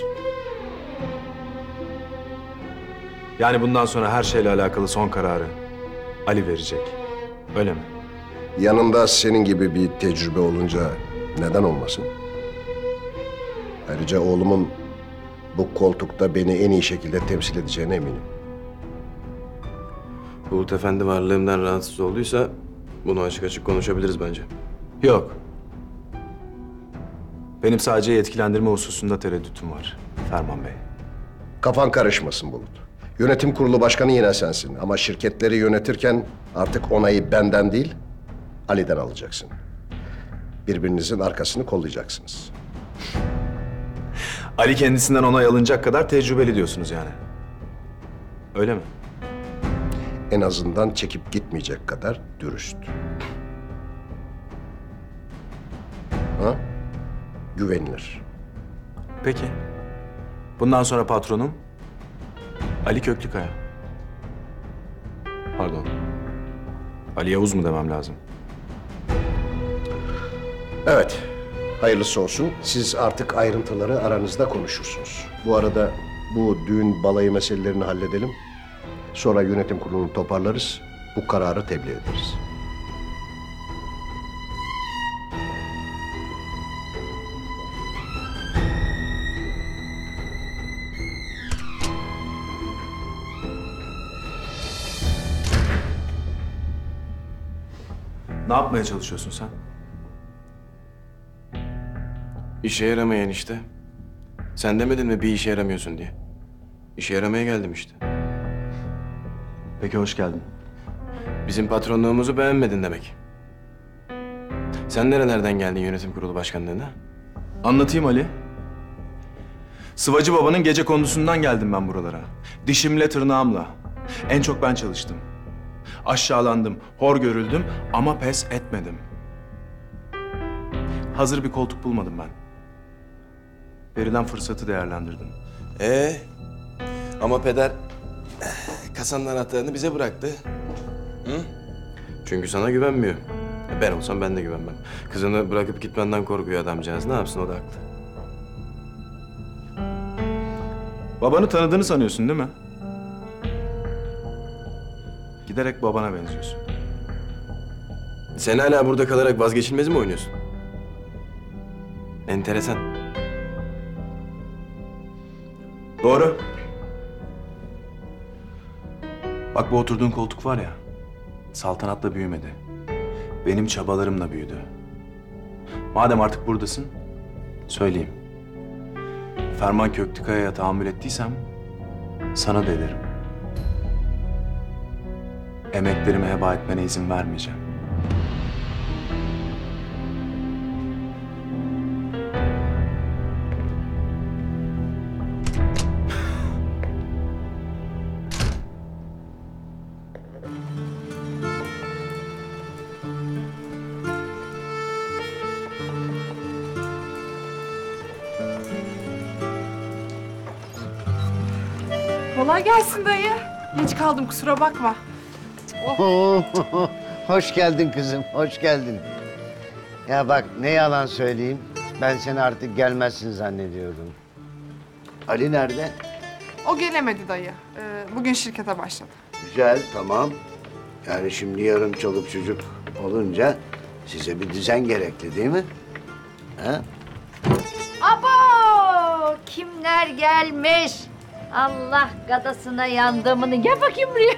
Yani bundan sonra her şeyle alakalı son kararı Ali verecek. Öyle mi? Yanında senin gibi bir tecrübe olunca neden olmasın? Ayrıca oğlumun bu koltukta beni en iyi şekilde temsil edeceğine eminim. Bulut Efendi varlığımdan rahatsız olduysa bunu açık açık konuşabiliriz bence. Yok. Benim sadece yetkilendirme hususunda tereddütüm var Ferman Bey. Kafan karışmasın Bulut. Yönetim kurulu başkanı yine sensin. Ama şirketleri yönetirken artık onayı benden değil, Ali'den alacaksın. Birbirinizin arkasını kollayacaksınız. Ali kendisinden onay alınacak kadar tecrübeli diyorsunuz yani. Öyle mi? En azından çekip gitmeyecek kadar dürüst. Ha? Güvenilir. Peki. Bundan sonra patronum Ali Köklükaya. Pardon. Ali Yavuz mu demem lazım? Evet. Hayırlısı olsun. Siz artık ayrıntıları aranızda konuşursunuz. Bu arada bu düğün balayı meselelerini halledelim. Sonra yönetim kurulunu toparlarız. Bu kararı tebliğ ederiz. Ne yapmaya çalışıyorsun sen? İşe yaramayan işte. Sen demedin mi bir işe yaramıyorsun diye? İşe yaramaya geldim işte. Peki hoş geldin. Bizim patronluğumuzu beğenmedin demek. Sen nerelerden geldin yönetim kurulu başkanlığına? Anlatayım Ali. Sıvacı babanın gece kondusundan geldim ben buralara. Dişimle tırnağımla. En çok ben çalıştım. Aşağılandım, hor görüldüm ama pes etmedim. Hazır bir koltuk bulmadım ben. Verilen fırsatı değerlendirdim. Ama peder kasanın anahtarını bize bıraktı. Hı? Çünkü sana güvenmiyor. Ben olsam ben de güvenmem. Kızını bırakıp gitmenden korkuyor adamcağız. Ne yapsın, o da haklı. Babanı tanıdığını sanıyorsun değil mi? Giderek babana benziyorsun. Sen hala burada kalarak vazgeçilmezi mi oynuyorsun? Enteresan. Doğru. Bak bu oturduğun koltuk var ya, saltanatla büyümedi. Benim çabalarımla büyüdü. Madem artık buradasın, söyleyeyim. Ferman Köklükaya'ya tahammül ettiysem, sana da ederim. Emeklerimi heba etmene izin vermeyeceğim. Kolay gelsin dayı. Geç kaldım kusura bakma. Hoş geldin kızım, hoş geldin. Ya bak ne yalan söyleyeyim, ben seni artık gelmezsin zannediyordum. Ali nerede? O gelemedi dayı. Bugün şirkete başladı. Güzel, tamam. Yani şimdi yarın çoluk çocuk olunca size bir düzen gerekli değil mi? Ha? Abo! Kimler gelmiş? Allah gadasına yandığımını. Gel bakayım buraya.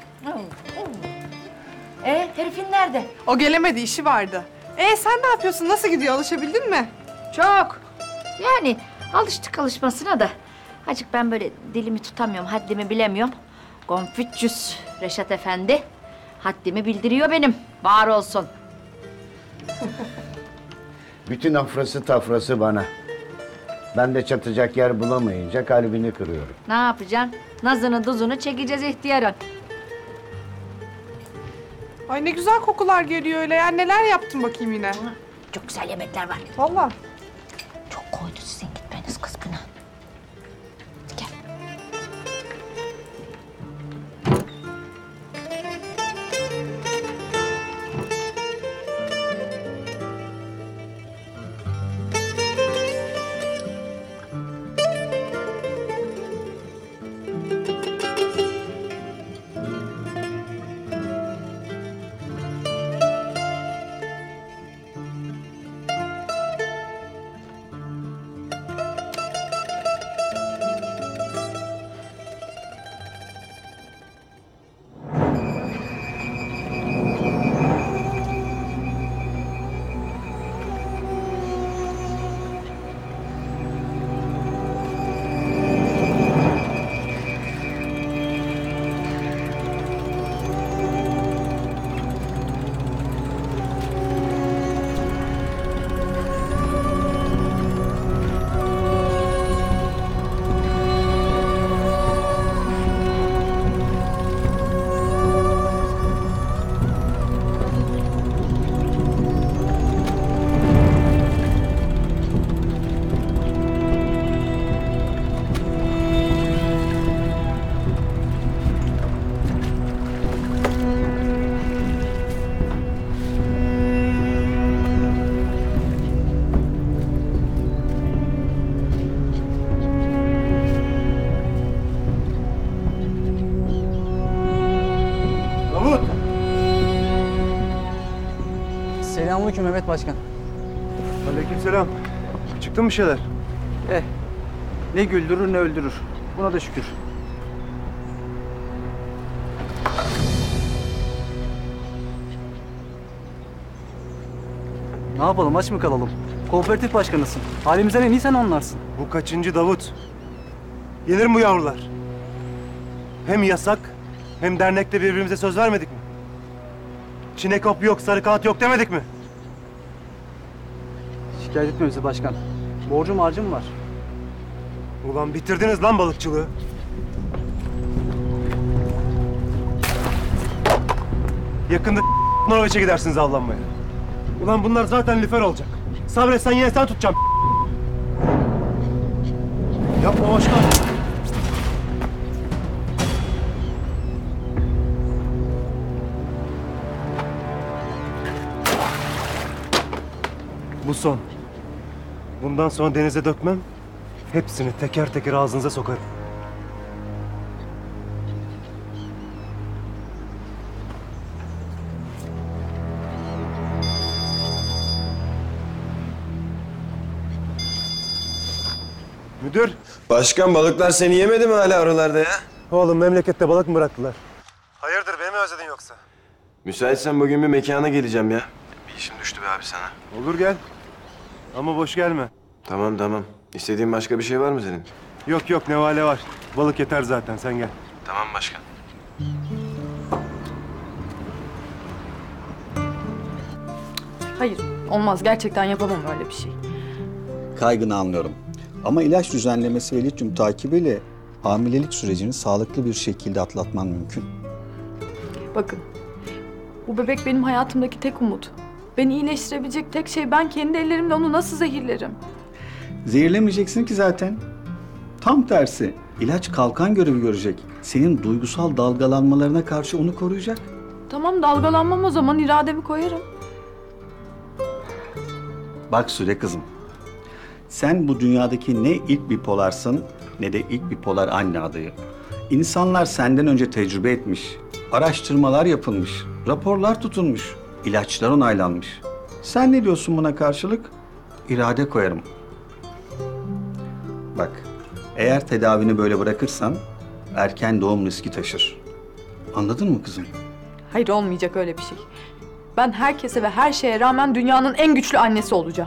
Herifin nerede? O gelemedi, işi vardı. Sen ne yapıyorsun? Nasıl gidiyor? Alışabildin mi? Çok. Yani alıştık alışmasına da. Acık ben böyle dilimi tutamıyorum, haddimi bilemiyorum. Konfüçyüs Reşat Efendi haddimi bildiriyor benim. Var olsun. Bütün afrası tafrası bana. Ben de çatacak yer bulamayınca kalbini kırıyorum. Ne yapacaksın? Nazını duzunu çekeceğiz ihtiyarın. Ay ne güzel kokular geliyor öyle ya. Neler yaptın bakayım yine? Çok güzel yemekler var. Vallahi. Çok koydu sizin gitmeniz kız buna. Gel. Selamünaleyküm Mehmet Başkan. Aleykümselam. Çıktı mı bir şeyler? Ne güldürür ne öldürür. Buna da şükür. Ne yapalım, aç mı kalalım? Kooperatif başkanısın. Halimizden en iyi sen anlarsın. Bu kaçıncı Davut? Yenir mi bu yavrular? Hem yasak hem dernekte birbirimize söz vermedik mi? Çinekop yok, sarı kağıt yok demedik mi? Şikayet etme bizi başkan. Borcum harcım var. Ulan bitirdiniz lan balıkçılığı. Yakında Norveç'e gidersiniz avlanmaya. Ulan bunlar zaten lüfer olacak. Sabretsen yine sen tutacağım. Yapma başkan. Bu son. Bundan sonra denize dökmem. Hepsini teker teker ağzınıza sokarım. Müdür. Başkan balıklar seni yemedi mi hala oralarda ya? Oğlum memlekette balık mı bıraktılar? Hayırdır beni mi özledin yoksa? Müsaitsen bugün bir mekana geleceğim ya. Bir işim düştü be abi sana. Olur gel. Ama boş gelme. Tamam tamam. İstediğin başka bir şey var mı senin? Yok yok nevale var. Balık yeter zaten sen gel. Tamam başkan. Hayır, olmaz. Gerçekten yapamam öyle bir şey. Kaygını anlıyorum. Ama ilaç düzenlemesi ve lityum takibiyle hamilelik sürecini sağlıklı bir şekilde atlatman mümkün. Bakın, bu bebek benim hayatımdaki tek umut. Beni iyileştirebilecek tek şey, ben kendi ellerimle onu nasıl zehirlerim? Zehirlemeyeceksin ki zaten. Tam tersi. İlaç kalkan görevi görecek. Senin duygusal dalgalanmalarına karşı onu koruyacak. Tamam, dalgalanmam o zaman, irademi koyarım. Bak Süle kızım. Sen bu dünyadaki ne ilk bipolarsın ne de ilk bipolar anne adayı. İnsanlar senden önce tecrübe etmiş, araştırmalar yapılmış, raporlar tutulmuş, ilaçlar onaylanmış. Sen ne diyorsun buna karşılık? İrade koyarım. Bak, eğer tedavini böyle bırakırsan erken doğum riski taşır. Anladın mı kızım? Hayır, olmayacak öyle bir şey. Ben herkese ve her şeye rağmen dünyanın en güçlü annesi olacağım.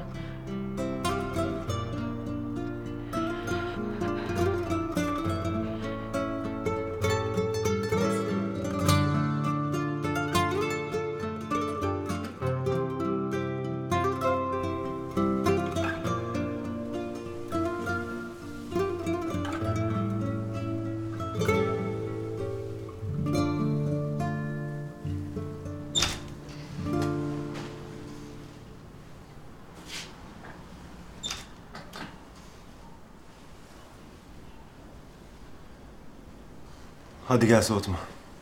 Hadi gel soğutma.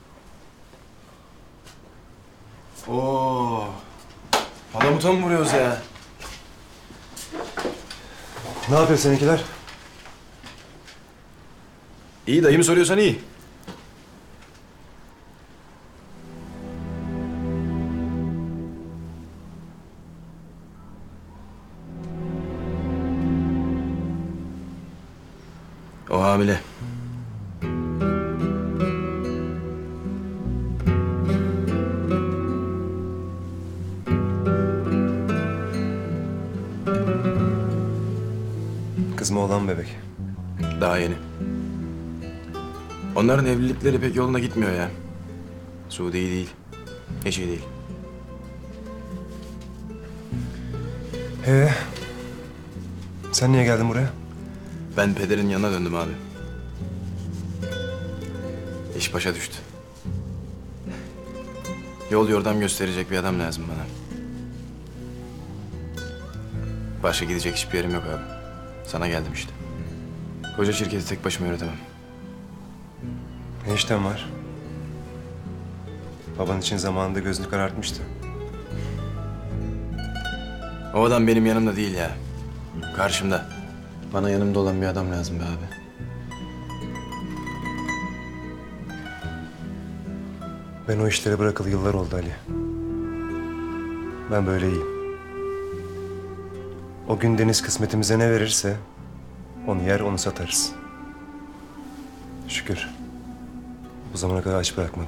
Oo. Palamuta mı vuruyoruz ya? Ne yapıyor seninkiler? İyi, dayımı soruyorsan iyi. O hamile. Kız mı oğlan mı bebek? Daha yeni. Onların evlilikleri pek yoluna gitmiyor ya. Suudi iyi değil. Hiç iyi değil. Sen niye geldin buraya? Ben pederin yanına döndüm abi. İş başa düştü. Yol yordam gösterecek bir adam lazım bana. Başka gidecek hiçbir yerim yok abi. Sana geldim işte. Koca şirketi tek başıma yönetemem. Ne işten var? Baban için zamanında gözünü karartmıştı. O adam benim yanımda değil ya. Karşımda. Bana yanımda olan bir adam lazım be abi. Ben o işleri bırakalı yıllar oldu Ali. Ben böyle iyiyim. O gün Deniz kısmetimize ne verirse onu yer, onu satarız. Şükür. Bu zamana kadar aç bırakmadı.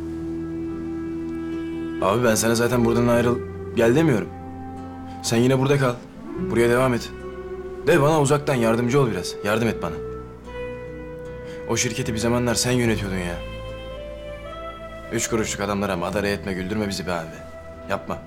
Abi ben sana zaten buradan ayrıl gel demiyorum. Sen yine burada kal. Buraya devam et. De bana uzaktan yardımcı ol biraz. Yardım et bana. O şirketi bir zamanlar sen yönetiyordun ya. 3 kuruşluk adamlara madara etme, güldürme bizi be abi. Yapma.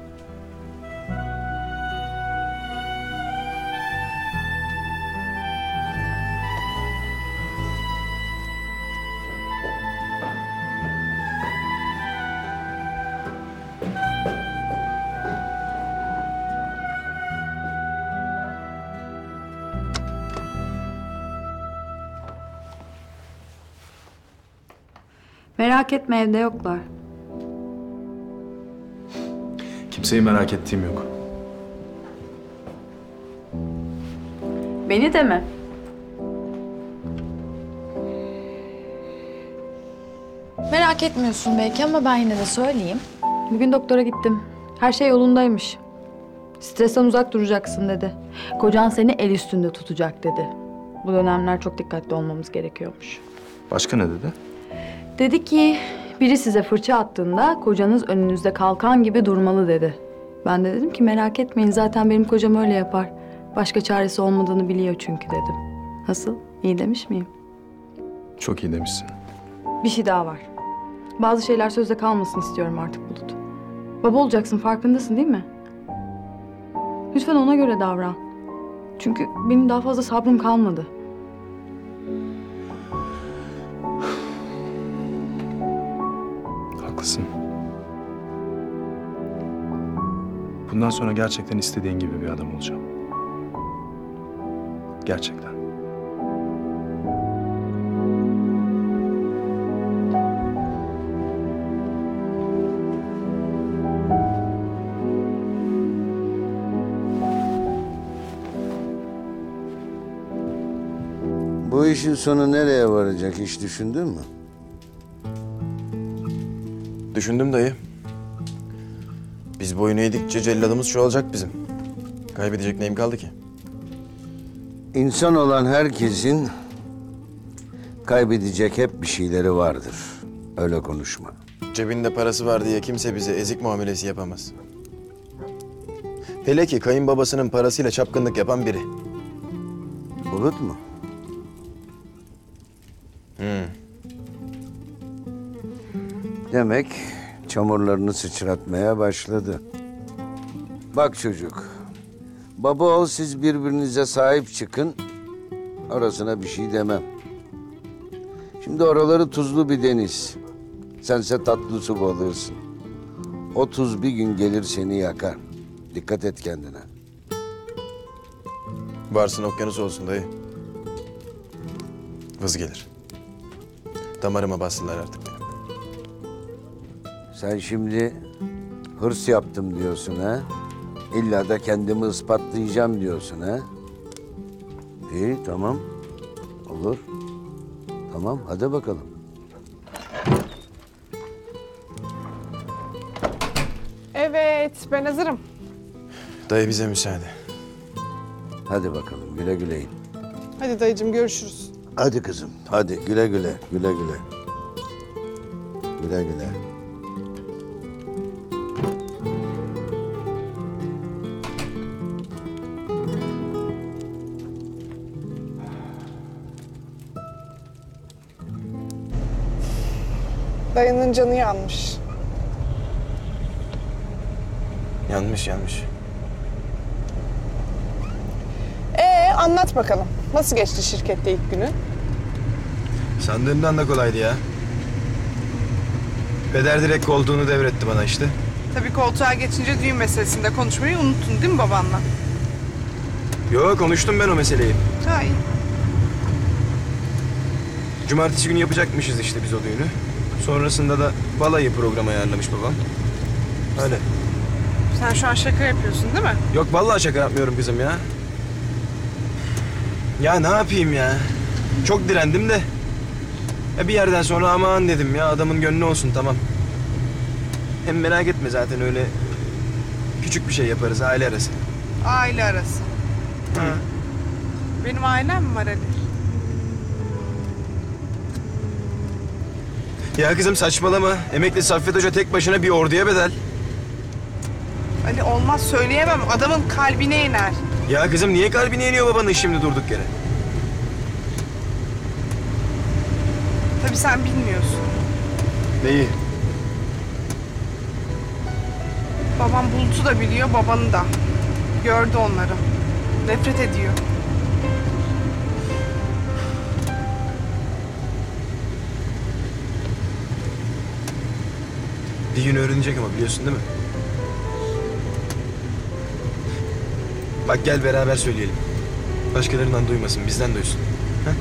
Merak etme, evde yoklar. Kimseyi merak ettiğim yok. Beni de mi? Merak etmiyorsun belki ama ben yine de söyleyeyim. Bugün doktora gittim. Her şey yolundaymış. Stresten uzak duracaksın dedi. Kocan seni el üstünde tutacak dedi. Bu dönemler çok dikkatli olmamız gerekiyormuş. Başka ne dedi? Dedi ki biri size fırça attığında kocanız önünüzde kalkan gibi durmalı dedi. Ben de dedim ki merak etmeyin, zaten benim kocam öyle yapar. Başka çaresi olmadığını biliyor çünkü dedim. Nasıl? İyi demiş miyim? Çok iyi demişsin. Bir şey daha var. Bazı şeyler sözde kalmasın istiyorum artık Bulut. Baba olacaksın, farkındasın değil mi? Lütfen ona göre davran. Çünkü benim daha fazla sabrım kalmadı. Haklısın. Bundan sonra gerçekten istediğin gibi bir adam olacağım. Gerçekten. Bu işin sonu nereye varacak hiç düşündün mü? Düşündüm dayı. Biz boyun eğdikçe celladımız çoğalacak bizim. Kaybedecek neyim kaldı ki? İnsan olan herkesin kaybedecek hep bir şeyleri vardır. Öyle konuşma. Cebinde parası var diye kimse bize ezik muamelesi yapamaz. Hele ki kayınbabasının parasıyla çapkınlık yapan biri. Bulut mu? Demek çamurlarını sıçratmaya başladı. Bak çocuk, baba ol siz birbirinize sahip çıkın. Orasına bir şey demem. Şimdi oraları tuzlu bir deniz. Sense tatlı su balığısın. O tuz bir gün gelir seni yakar. Dikkat et kendine. Varsın okyanus olsun dayı. Vız gelir. Damarıma bassınlar artık benim. Sen şimdi hırs yaptım diyorsun ha? İlla da kendimi ispatlayacağım diyorsun ha? İyi tamam. Olur. Tamam hadi bakalım. Evet, ben hazırım. Dayı bize müsaade. Hadi bakalım güle güle in. Hadi dayıcığım görüşürüz. Hadi kızım hadi güle güle güle güle. Güle güle. Dayının canı yanmış. Yanmış yanmış. Anlat bakalım. Nasıl geçti şirkette ilk günü? Sandığımdan da kolaydı ya. Peder direkt koltuğunu devretti bana işte. Tabii koltuğa geçince düğün meselesinde konuşmayı unuttun değil mi babanla? Yo konuştum ben o meseleyi. Ha iyi. Cumartesi günü yapacakmışız işte biz o düğünü. Sonrasında da balayı programı ayarlamış babam. Öyle. Sen şu an şaka yapıyorsun değil mi? Yok vallahi şaka yapmıyorum kızım ya. Ya ne yapayım ya? Çok direndim de. Ya bir yerden sonra aman dedim ya adamın gönlü olsun tamam. Hem merak etme zaten öyle küçük bir şey yaparız aile arası. Aile arası. Ha. Benim ailem mi var Ali? Ya kızım saçmalama. Emekli Saffet Hoca tek başına bir orduya bedel. Ali olmaz söyleyemem. Adamın kalbine iner. Ya kızım niye kalbine iniyor babanın şimdi durduk yere? Tabii sen bilmiyorsun. Neyi? Babam Bulut'u da biliyor, babanı da. Gördü onları. Nefret ediyor. Bir gün öğrenecek ama biliyorsun değil mi? Bak gel beraber söyleyelim. Başkalarından duymasın, bizden duysun. Ha?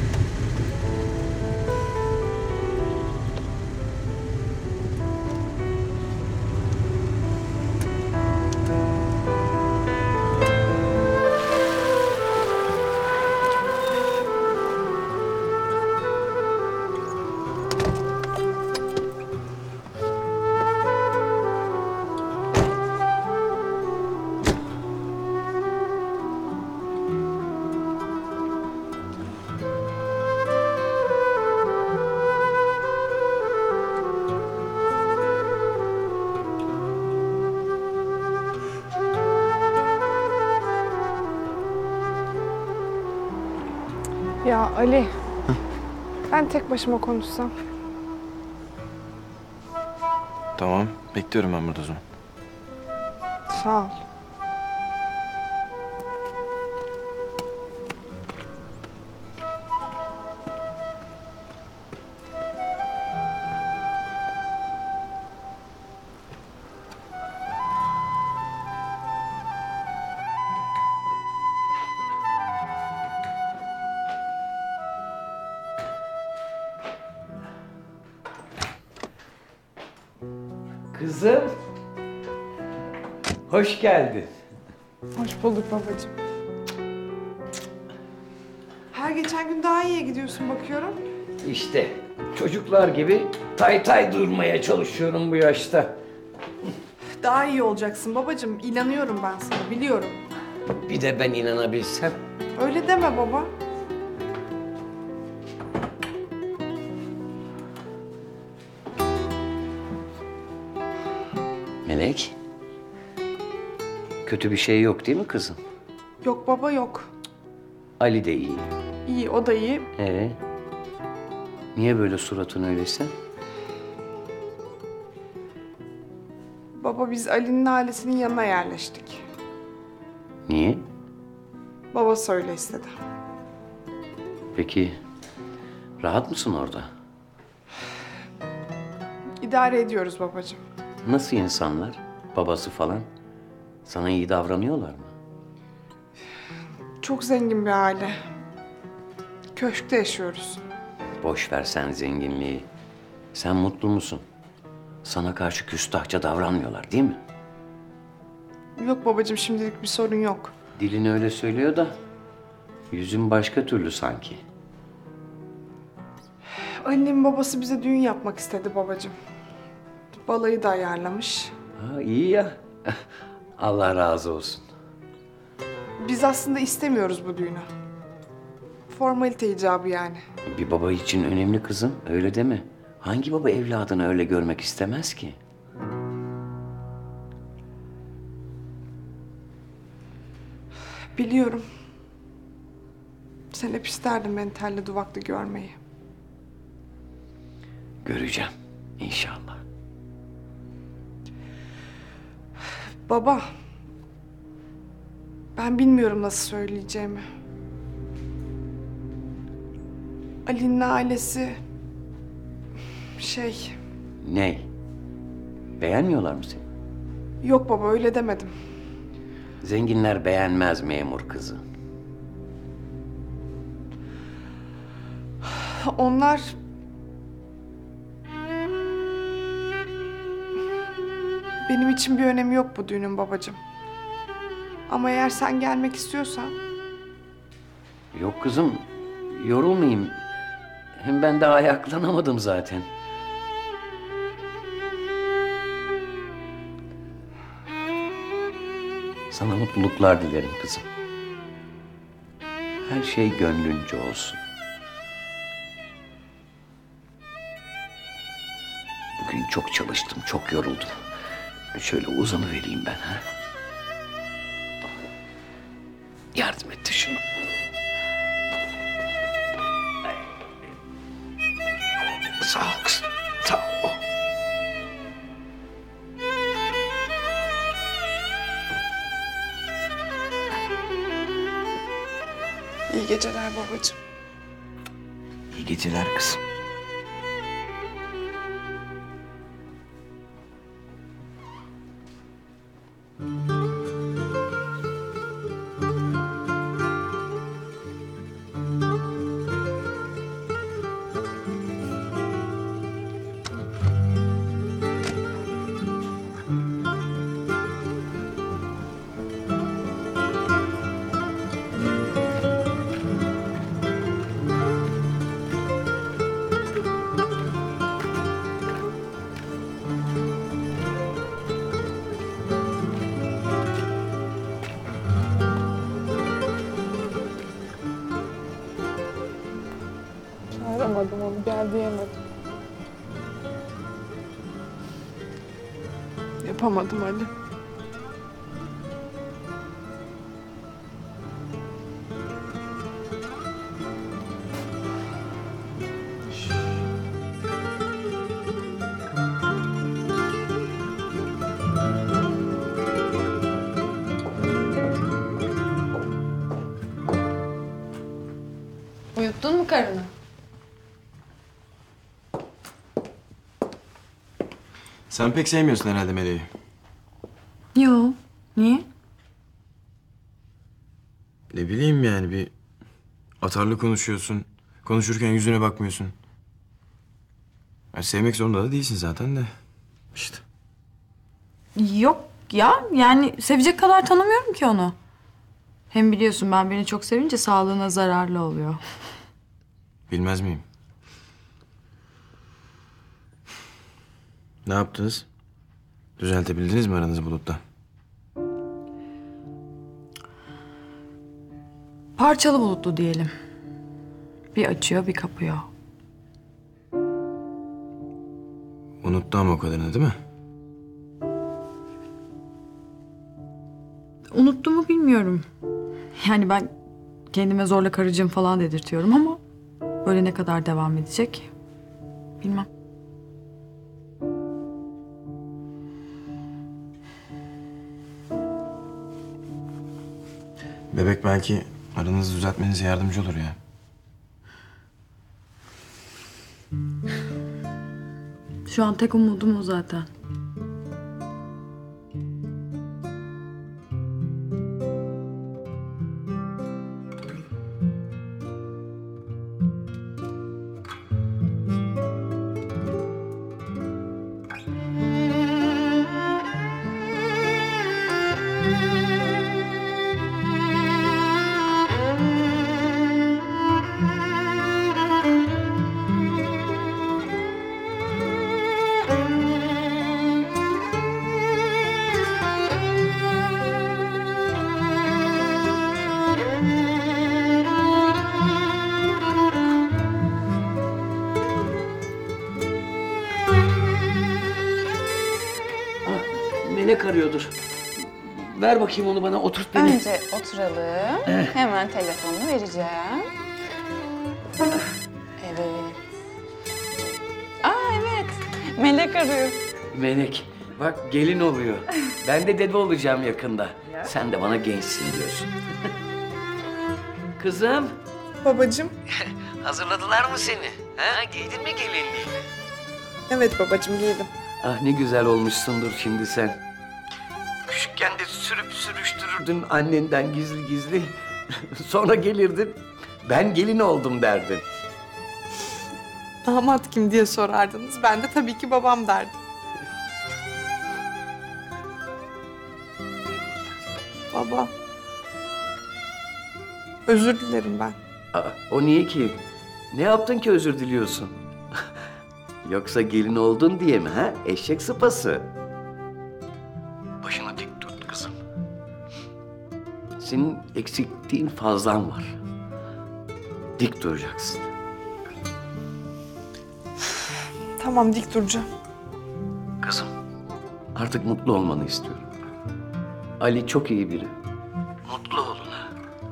Ya Ali, ben tek başıma konuşsam. Tamam, bekliyorum ben burada o zaman. Sağ ol. Kızım, hoş geldin. Hoş bulduk babacığım. Her geçen gün daha iyiye gidiyorsun bakıyorum. İşte çocuklar gibi tay tay durmaya çalışıyorum bu yaşta. Daha iyi olacaksın babacığım. İnanıyorum ben sana, biliyorum. Bir de ben inanabilsem. Öyle deme baba. Melek. Kötü bir şey yok değil mi kızım? Yok baba yok. Ali de iyi. İyi, o da iyi. Niye böyle suratın öyleyse? Baba biz Ali'nin ailesinin yanına yerleştik. Niye? Babası öyle istedi. Peki rahat mısın orada? İdare ediyoruz babacığım. Nasıl insanlar? Babası falan. Sana iyi davranıyorlar mı? Çok zengin bir aile. Köşkte yaşıyoruz. Boş ver sen zenginliği. Sen mutlu musun? Sana karşı küstahça davranmıyorlar değil mi? Yok babacığım, şimdilik bir sorun yok. Dilin öyle söylüyor da yüzün başka türlü sanki. Ali'nin babası bize düğün yapmak istedi babacığım. Balayı da ayarlamış. Ha, iyi ya. Allah razı olsun. Biz aslında istemiyoruz bu düğünü. Formalite icabı yani. Bir baba için önemli kızım, öyle deme. Hangi baba evladını öyle görmek istemez ki? Biliyorum. Sen hep isterdin beni telli duvaklı görmeyi. Göreceğim inşallah. Baba. Ben bilmiyorum nasıl söyleyeceğimi. Ali'nin ailesi... Ne? Beğenmiyorlar mı seni? Yok baba, öyle demedim. Zenginler beğenmez memur kızı. Onlar... Benim için bir önemi yok bu düğünün babacığım. Ama eğer sen gelmek istiyorsan... Yok kızım, yorulmayayım. Hem ben daha ayaklanamadım zaten. Sana mutluluklar dilerim kızım. Her şey gönlünce olsun. Bugün çok çalıştım, çok yoruldum. Şöyle uzanıvereyim ben ha. Yardım et de şunu. Sağ ol kızım, sağ ol. İyi geceler babacığım. İyi geceler kızım. Aramadım onu, gel diyemedim. Yapamadım Ali. Uyuttun mu karını? Sen pek sevmiyorsun herhalde Meleği. Yo. Niye? Ne bileyim yani, bir atarlı konuşuyorsun. Konuşurken yüzüne bakmıyorsun. Yani sevmek zorunda da değilsin zaten de. İşte. Yok ya. Yani sevecek kadar tanımıyorum ki onu. Hem biliyorsun ben beni çok sevince sağlığına zararlı oluyor. Bilmez miyim? Ne yaptınız? Düzeltebildiniz mi aranızı Bulut'la? Parçalı bulutlu diyelim. Bir açıyor bir kapıyor. Unuttu ama o kadarını değil mi? Unuttu mu bilmiyorum. Yani ben kendime zorla karıcığım falan dedirtiyorum ama böyle ne kadar devam edecek bilmem. Bebek belki aranızı düzeltmenize yardımcı olur ya. Şu an tek umudum o zaten. Melek arıyordur. Ver bakayım onu bana, oturt beni. Önce oturalım. Hemen telefonunu vereceğim. Evet. Evet. Melek arıyor. Melek, bak gelin oluyor. Ben de dede olacağım yakında. Sen de bana gençsin diyorsun. Kızım. Babacığım. Hazırladılar mı seni? Ha, giydin mi gelinliğini? Evet babacığım giydim. Ah ne güzel olmuşsundur şimdi sen. Küçükken de sürüp sürüştürürdün annenden gizli gizli. Sonra gelirdin, ben gelin oldum derdin. Damat kim diye sorardınız. Ben de tabii ki babam derdim. Baba. Özür dilerim ben. O niye ki? Ne yaptın ki özür diliyorsun? Yoksa gelin oldun diye mi ha? Eşek sıpası. Başını dik tut kızım. Senin eksikliğin fazlan var. Dik duracaksın. Tamam dik duracağım. Kızım, artık mutlu olmanı istiyorum. Ali çok iyi biri. Mutlu olun ha.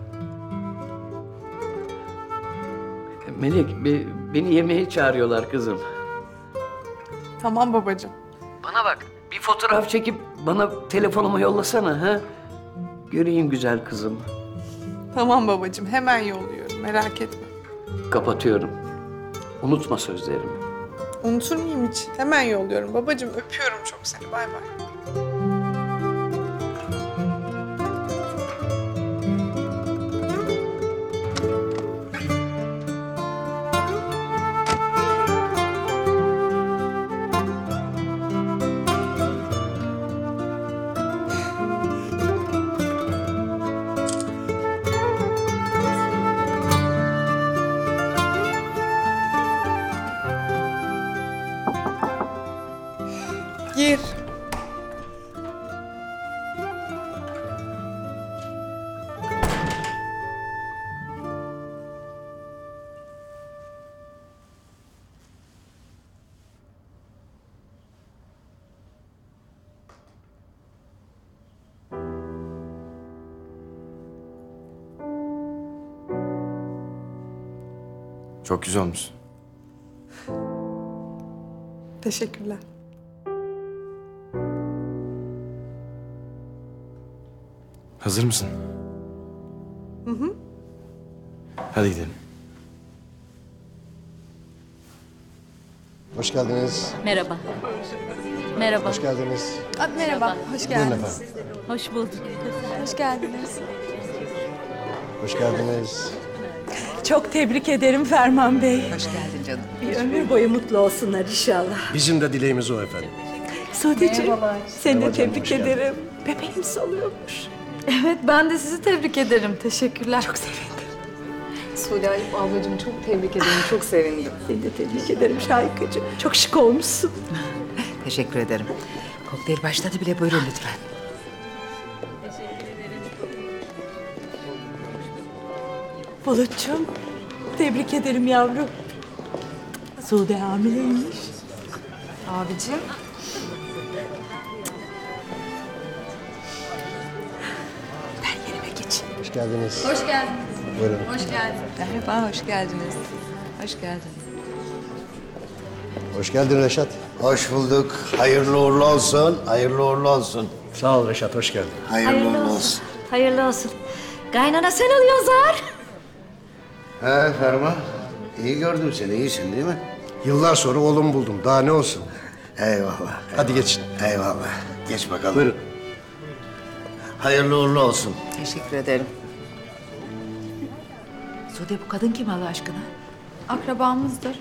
Melek, beni yemeğe çağırıyorlar kızım. Tamam babacığım. Bana bak, bir fotoğraf çekip bana telefonuma yollasana ha. Göreyim güzel kızım. Tamam babacığım hemen yolluyorum merak etme. Kapatıyorum. Unutma sözlerimi. Unutur muyum hiç? Hemen yolluyorum babacığım öpüyorum çok seni bay bay. Gir. Çok güzel olmuş. Teşekkürler. Hazır mısın? Hı hı. Hadi gidelim. Hoş geldiniz. Merhaba. Merhaba. Hoş geldiniz. Merhaba, hoş Buyurun geldiniz. efendim. Hoş bulduk. Hoş geldiniz. Hoş geldiniz. Çok tebrik ederim Ferman Bey. Hoş geldin canım. Bir ömür boyu mutlu olsunlar inşallah. Bizim de dileğimiz o efendim. Sude'ciğim, seni de Merhaba canım, tebrik hoş geldin. ederim. Bebeğim soluyormuş. Evet, ben de sizi tebrik ederim. Teşekkürler. Çok sevindim. Sude ablacığım çok tebrik ederim. Çok sevindim. Seni de tebrik ederim Şahikacığım. Çok şık olmuşsun. Teşekkür ederim. Kokteyl başladı bile, buyurun lütfen. Bulut'cum, tebrik ederim yavrum. Sude hamileymiş. Abicim. Ben yerime geçeyim. Hoş geldiniz. Hoş geldiniz. Buyurun. Hoş geldiniz. Merhaba, hoş geldiniz. Hoş geldin. Hoş geldin Reşat. Hoş bulduk. Hayırlı uğurlu olsun. Hayırlı uğurlu olsun. Sağ ol Reşat, hoş geldin. Hayırlı uğurlu olsun. Hayırlı olsun. Kaynana sen oluyorsun Zahar. He Ferma. İyi gördüm seni. İyisin değil mi? Yıllar sonra oğlum buldum. Daha ne olsun? Eyvallah. Hadi geçin. Eyvallah. Geç bakalım. Buyurun. Hayırlı uğurlu olsun. Teşekkür ederim. Sude, bu kadın kim Allah aşkına? Akrabamızdır.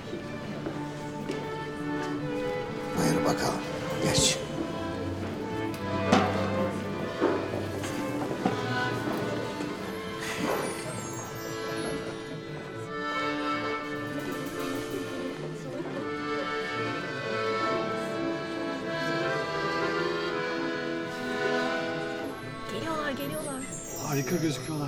Buyur bakalım. Geç. Geliyorlar. Harika gözüküyorlar.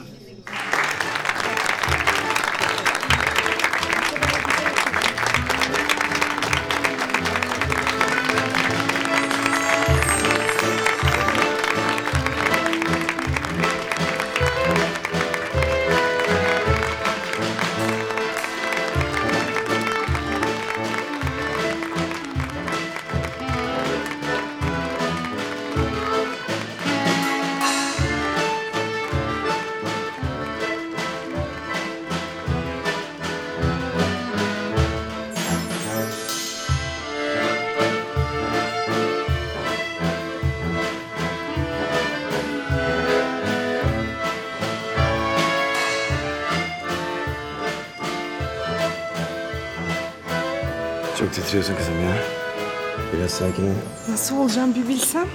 Çok titriyorsun kızım ya. Biraz sakin ol. Nasıl olacağım bir bilsem.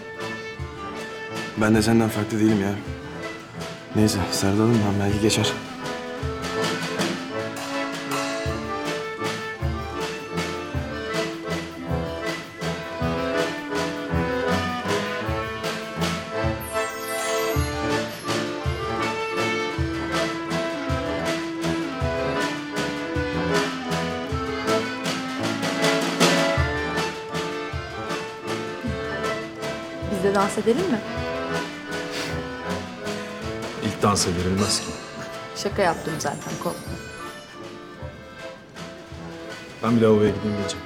Ben de senden farklı değilim ya. Neyse sarılalım ben belki geçer. Biz de dans edelim mi? İlk dansa girilmez ki. Şaka yaptım zaten, korkma. Ben bir lavaboya gideyim geleceğim.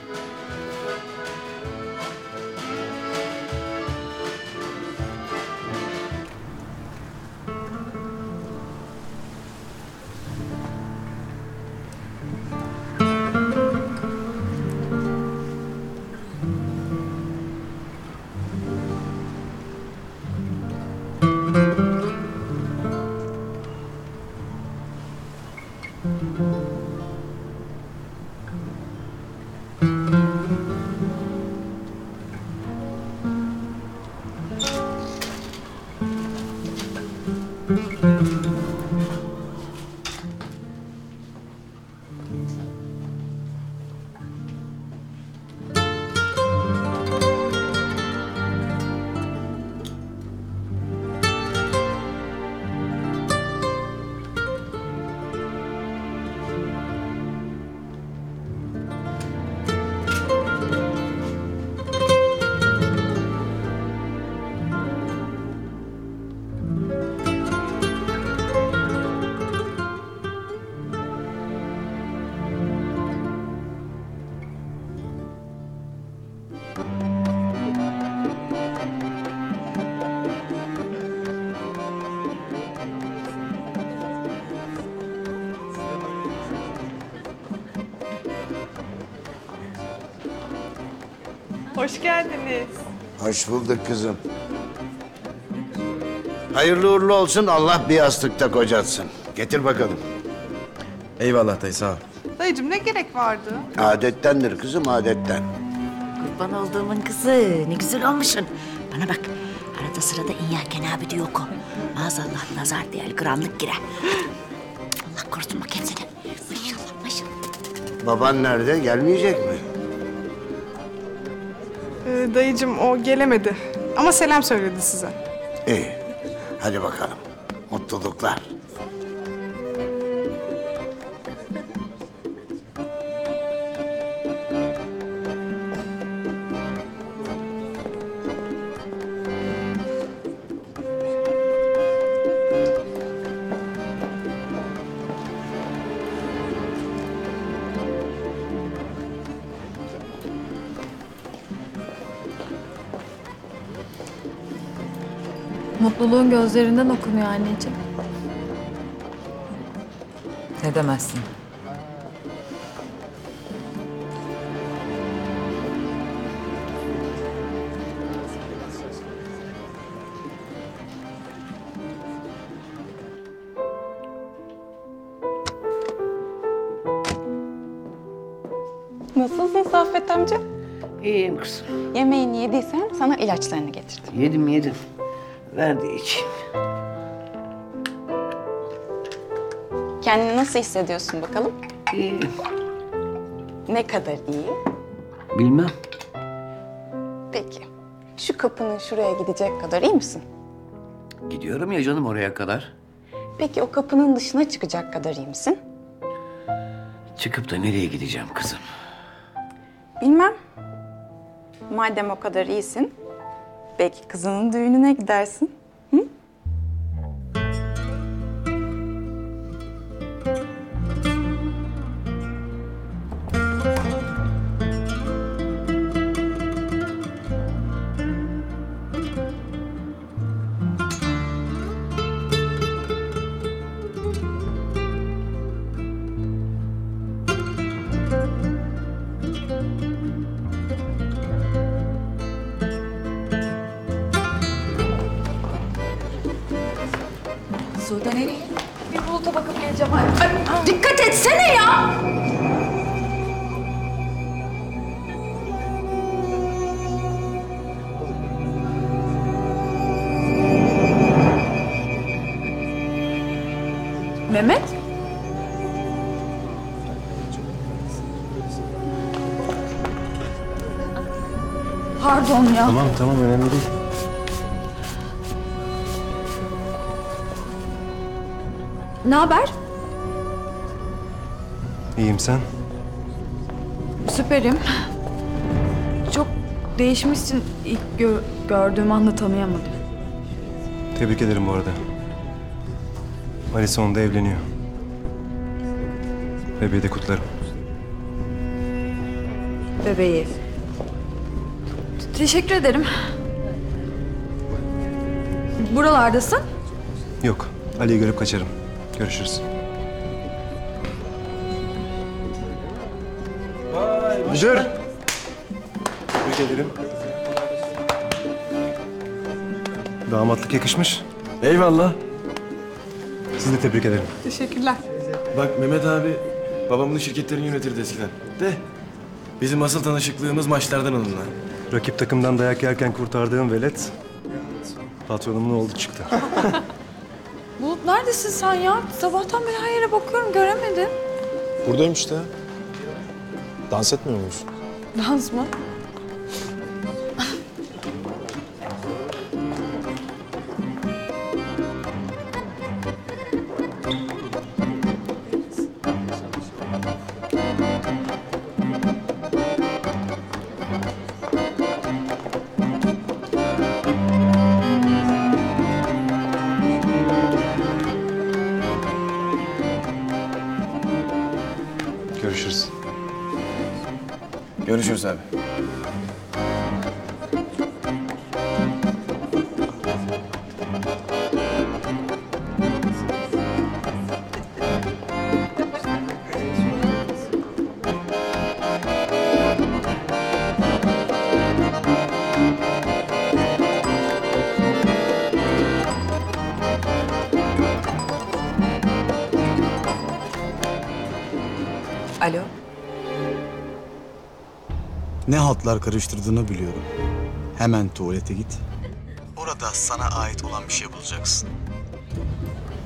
Hoş geldiniz. Hoş bulduk kızım. Hayırlı uğurlu olsun. Allah bir yastıkta kocatsın. Getir bakalım. Eyvallah dayı sağ ol. Dayıcığım ne gerek vardı? Adettendir kızım, adetten. Kurban olduğumun kızı. Ne güzel olmuşsun. Bana bak. Arada sırada İnyâken abi diyor oku. Maazallah nazar değil, gramlık girer. Allah korusun bak hepsini. Maşallah maşallah. Baban nerede? Gelmeyecek mi? Dayıcığım o gelemedi. Ama selam söyledi size. İyi. Hadi bakalım. Mutluluklar. Mutluluğun gözlerinden okunuyor anneciğim. Ne demezsin? Nasılsın Saffet amca? İyiyim kızım. Yemeğini yediysen sana ilaçlarını getirdim. Yedim. Ver de içeyim. Kendini nasıl hissediyorsun bakalım? İyiyim. Ne kadar iyi? Bilmem. Peki. Şu kapının şuraya gidecek kadar iyi misin? Gidiyorum ya canım oraya kadar. Peki o kapının dışına çıkacak kadar iyi misin? Çıkıp da nereye gideceğim kızım? Bilmem. Madem o kadar iyisin, belki kızının düğününe gidersin. Hı? Sude nereye? Bir buluta bakıp geleceğim. Ay, dikkat etsene ya! Mehmet? Pardon ya. Tamam önemli değil. Ne haber? İyiyim sen? Süperim. Çok değişmişsin. İlk gördüğüm anda tanıyamadım. Tebrik ederim bu arada. Ali sonunda evleniyor. Bebeği de kutlarım. Bebeği. Teşekkür ederim. Buralardasın? Yok. Ali'yi görüp kaçarım. Görüşürüz. Müdür! Tebrik ederim. Damatlık yakışmış. Eyvallah. Sizi de tebrik ederim. Teşekkürler. Bak Mehmet abi babamın şirketlerini yönetirdi eskiden. De bizim asıl tanışıklığımız maçlardan onunla. Rakip takımdan dayak yerken kurtardığım velet patronumun oğlu çıktı. Bulut neredesin sen ya? Sabahtan beri her yere bakıyorum göremedim. Buradayım işte. Dans etmiyor muyuz? Dans mı? Görüşürüz. Görüşürüz abi. Alo. Ne haltlar karıştırdığını biliyorum. Hemen tuvalete git. Orada sana ait olan bir şey bulacaksın.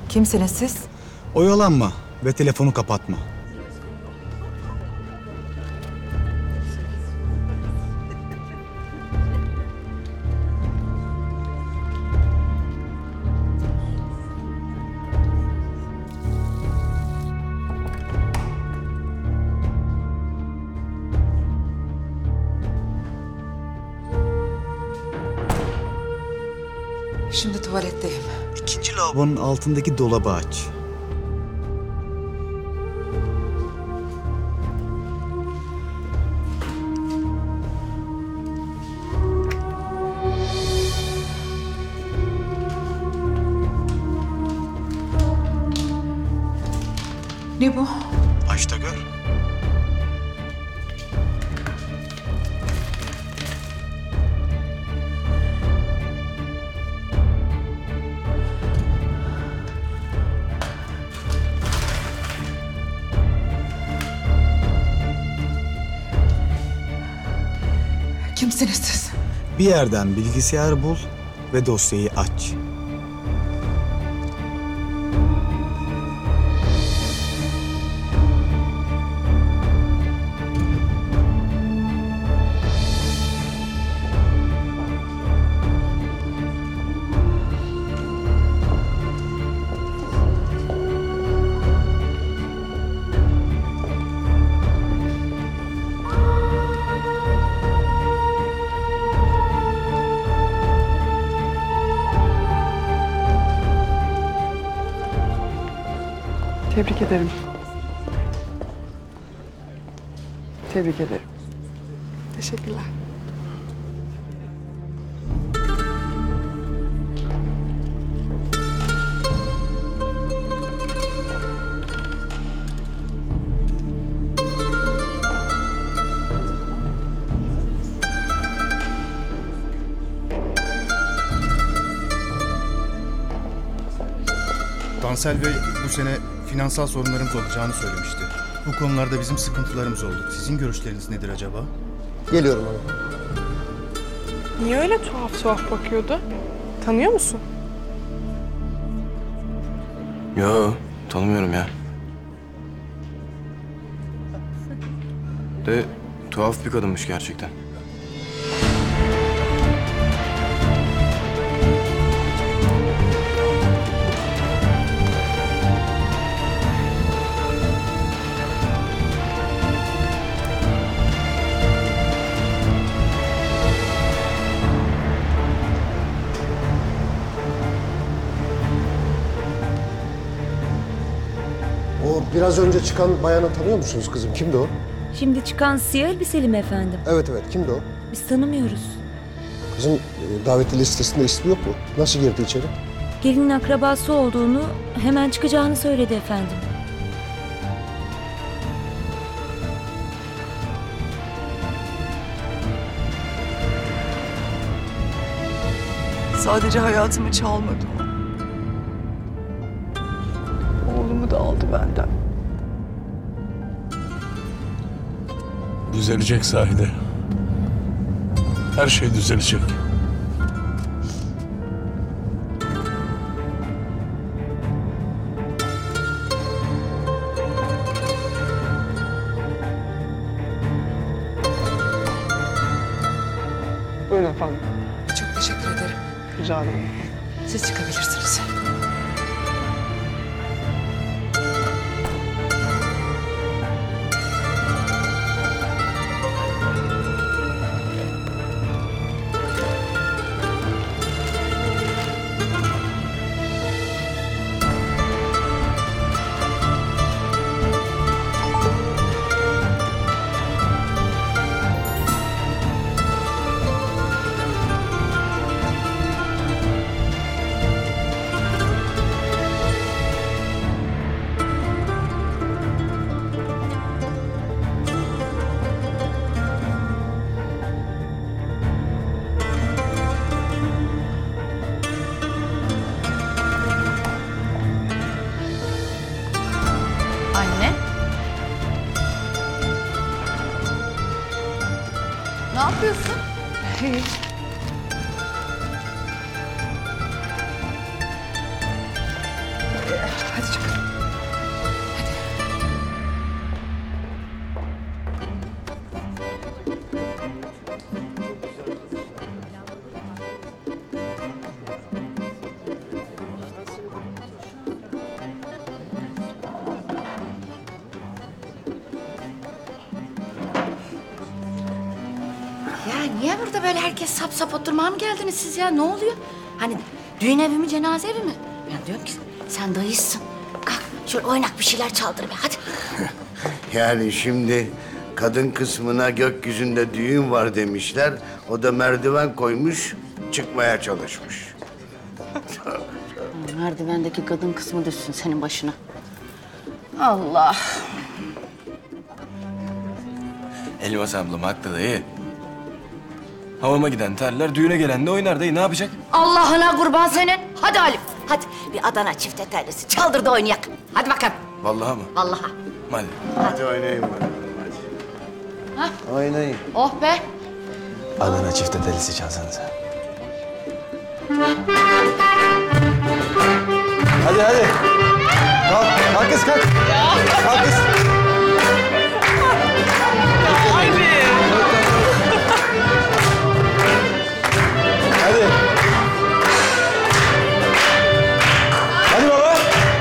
Kimsiniz siz? Oyalanma ve telefonu kapatma. Şimdi tuvaletteyim. İkinci lavabonun altındaki dolabı aç. Ne bu? Aç da gör. Kimsiniz siz? Bir yerden bilgisayar bul ve dosyayı aç. Tebrik ederim. Tebrik ederim. Teşekkürler. Tansel Bey bu sene finansal sorunlarımız olacağını söylemişti. Bu konularda bizim sıkıntılarımız oldu. Sizin görüşleriniz nedir acaba? Geliyorum hanım. Niye öyle tuhaf tuhaf bakıyordu? Tanıyor musun? Yo, tanımıyorum ya. De tuhaf bir kadınmış gerçekten. O biraz önce çıkan bayanı tanıyor musunuz kızım? Kimdi o? Şimdi çıkan siyah elbiseli mi efendim? Evet evet, kimdi o? Biz tanımıyoruz. Kızım davetli listesinde ismi yok mu? Nasıl girdi içeri? Gelinin akrabası olduğunu, hemen çıkacağını söyledi efendim. Sadece hayatımı çalmadı o. Oğlumu da aldı benden. Düzelecek Zahide. Her şey düzelecek. Buyurun efendim. Çok teşekkür ederim. Rica ederim. Siz çıkabilirsiniz. Anne? Ne yapıyorsun? Niye burada böyle herkes sap sap oturmaya mı geldiniz siz ya? Ne oluyor? Hani düğün evi mi, cenaze evi mi? Ben diyorum ki sen dayısın. Kalk şöyle oynak bir şeyler çaldır be hadi. Yani şimdi kadın kısmına gökyüzünde düğün var demişler. O da merdiven koymuş, çıkmaya çalışmış. Merdivendeki kadın kısmı düşsün senin başına. Allah. Elmas ablam haklı dayı. Havama giden terler düğüne gelen de oynar dayı, ne yapacak? Allah'ına kurban senin. Hadi Halim. Hadi bir Adana çifte tellisi çaldır da oynayak. Hadi bakalım. Vallahi mı? Vallahi. Hadi. Hadi oynayın bakalım hadi. Ha? Oynayın. Oh be. Adana çifte telisi çalsanıza. Hadi hadi. Kalk, kalk kız kalk. Kalk kız. Hadi. Hadi baba.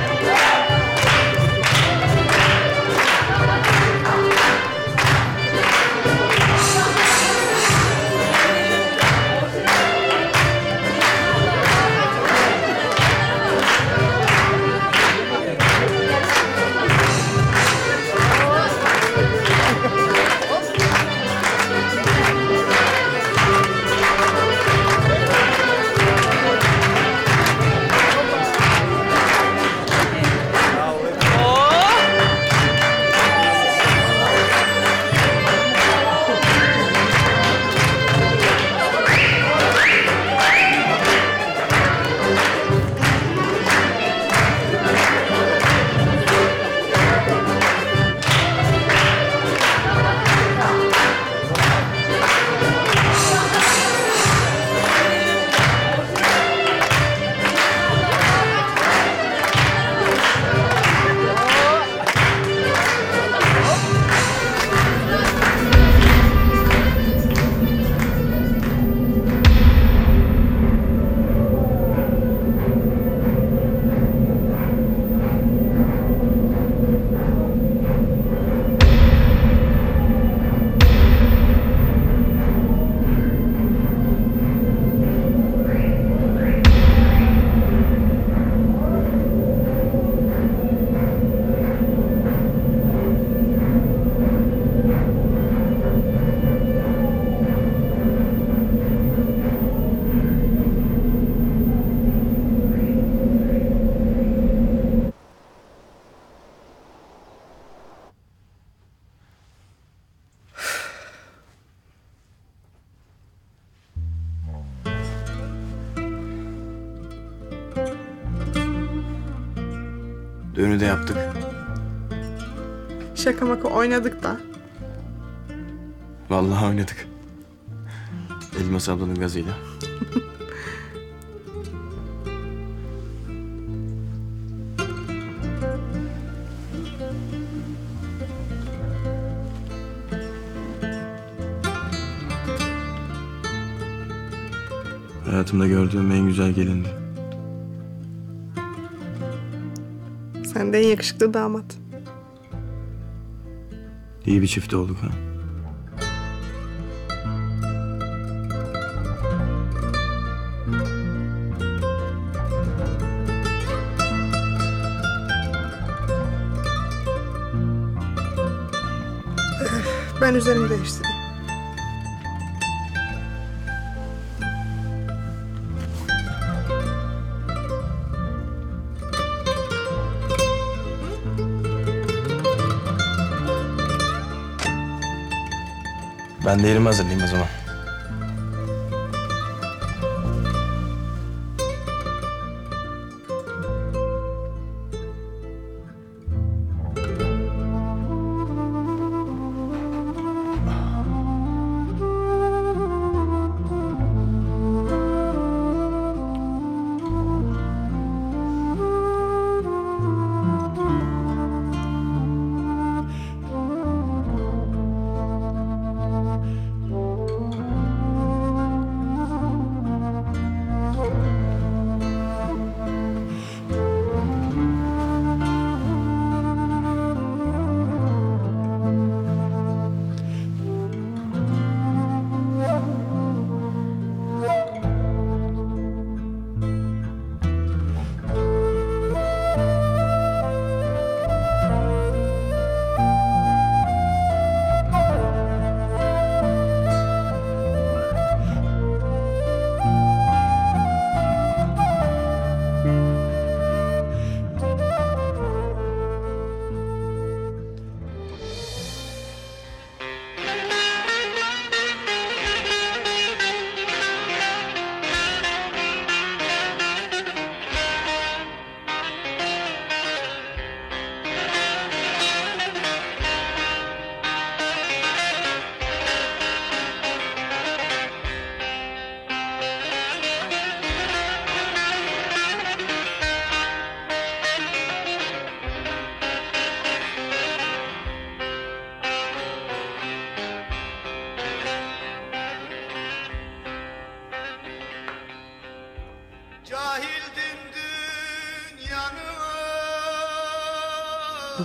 Düğünü de yaptık. Şaka maka oynadık da. Vallahi oynadık. Elmas ablanın gazıyla. Hayatımda gördüğüm en güzel gelindi. Sen de en yakışıklı damat. İyi bir çift olduk ha. Ben üzerimi değiştireyim. Ben de yerimi hazırlayayım o zaman.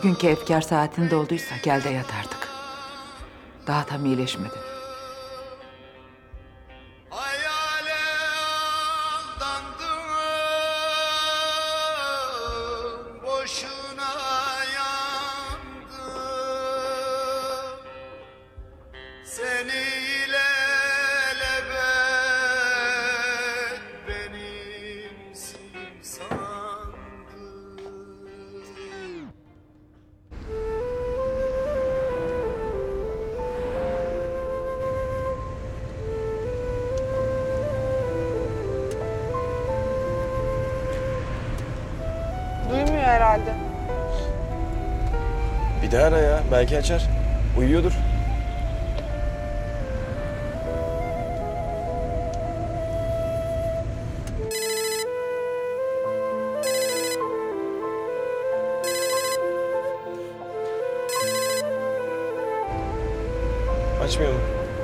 Bugünkü efkar saatinde olduysa gel de yat artık. Daha tam iyileşmedin. Duymuyor herhalde. Bir daha ara ya. Belki açar. Uyuyordur. Açmıyor mu?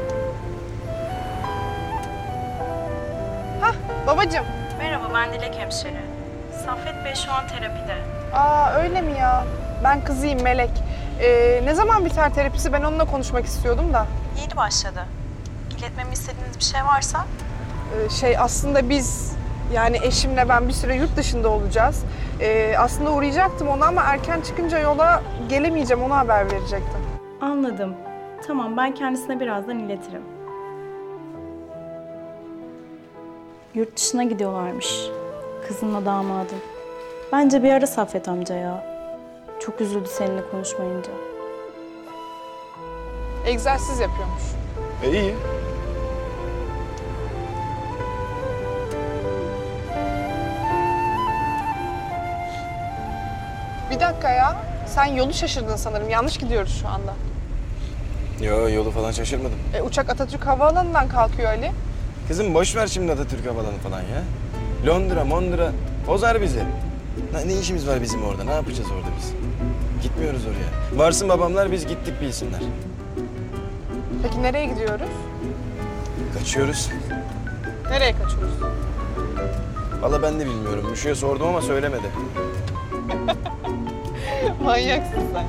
Hah babacığım. Merhaba, ben Dilek hemşire. Saffet Bey şu an terapide. Aa öyle mi ya? Ben kızıyım Melek. Ne zaman biter terapisi? Ben onunla konuşmak istiyordum da. Yeni başladı. İletmemi istediğiniz bir şey varsa? Aslında biz yani eşimle ben bir süre yurt dışında olacağız. Aslında uğrayacaktım ona ama erken çıkınca yola gelemeyeceğim. Ona haber verecektim. Anladım. Tamam, ben kendisine birazdan iletirim. Yurt dışına gidiyorlarmış. Kızınla damadın. Bence bir ara Saffet amca ya. Çok üzüldü seninle konuşmayınca. Egzersiz yapıyormuş. İyi. Bir dakika ya. Sen yolu şaşırdın sanırım. Yanlış gidiyoruz şu anda. Yo, yolu falan şaşırmadım. Uçak Atatürk Havaalanı'ndan kalkıyor Ali. Kızım boş ver şimdi Atatürk Havaalanı falan ya. Londra, Mondra bozar bizi. Ne işimiz var bizim orada? Ne yapacağız orada biz? Gitmiyoruz oraya. Varsın babamlar, biz gittik bilsinler. Peki nereye gidiyoruz? Kaçıyoruz. Nereye kaçıyoruz? Vallahi ben de bilmiyorum. Müşü'ye sordum ama söylemedi. Manyaksın sen.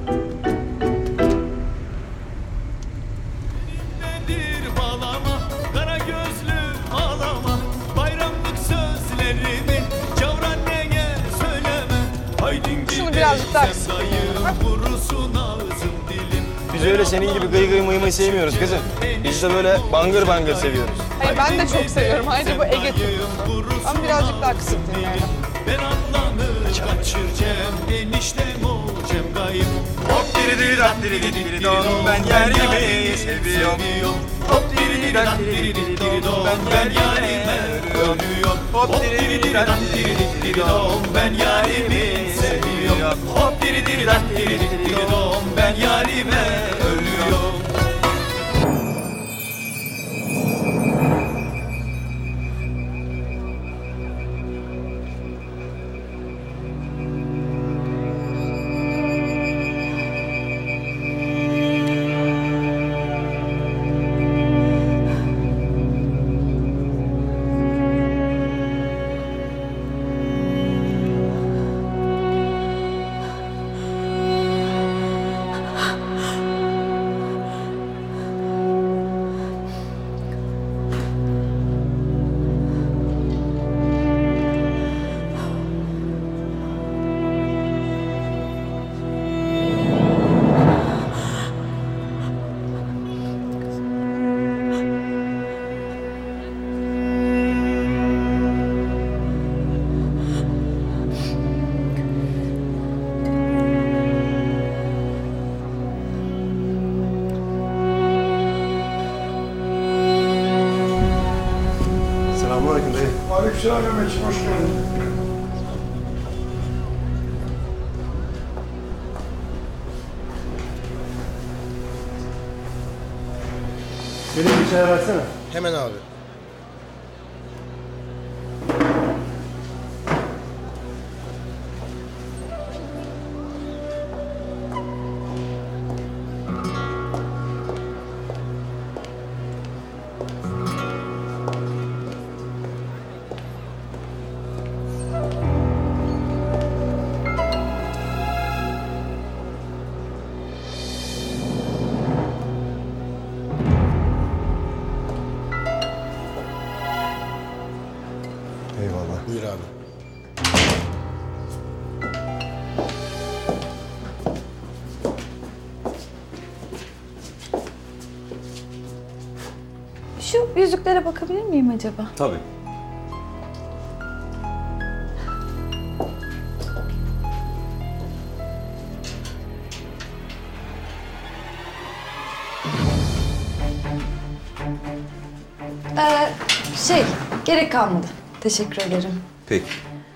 Bağlama, kara gözlü ağlama, bayramlık sözlerimi Cavranneye söyleme. Haydin şunu birazcık daha kısık. vurursun ağzım dilim. Biz öyle senin gibi gıy gıy mıy mıy sevmiyoruz kızım. Biz de böyle bangır bangır seviyoruz. Hayır ben de çok seviyorum. Ayrıca bu Ege tutkusu. Ama birazcık daha kısık dinleyelim. Ben ablamı kaçıracağım, eniştem olacağım kayıp. Hop diri diri dat diri diri diri don, ben yerimi seviyorum. Hop diri diri dat diri diri diri don, ben yarime ölüyorum. Hop diri diri dat diri diri don, ben yarimi seviyorum. Hop diri diri dat diri diri don, ben yarime ölüyorum. Selamünaleyküm dayı. Aleykümselam Mehmetciğim, hoş geldin. Benim bir çay versene. Hemen abi. şu yüzüklere bakabilir miyim acaba? Tabii. Gerek kalmadı. Teşekkür ederim. Peki.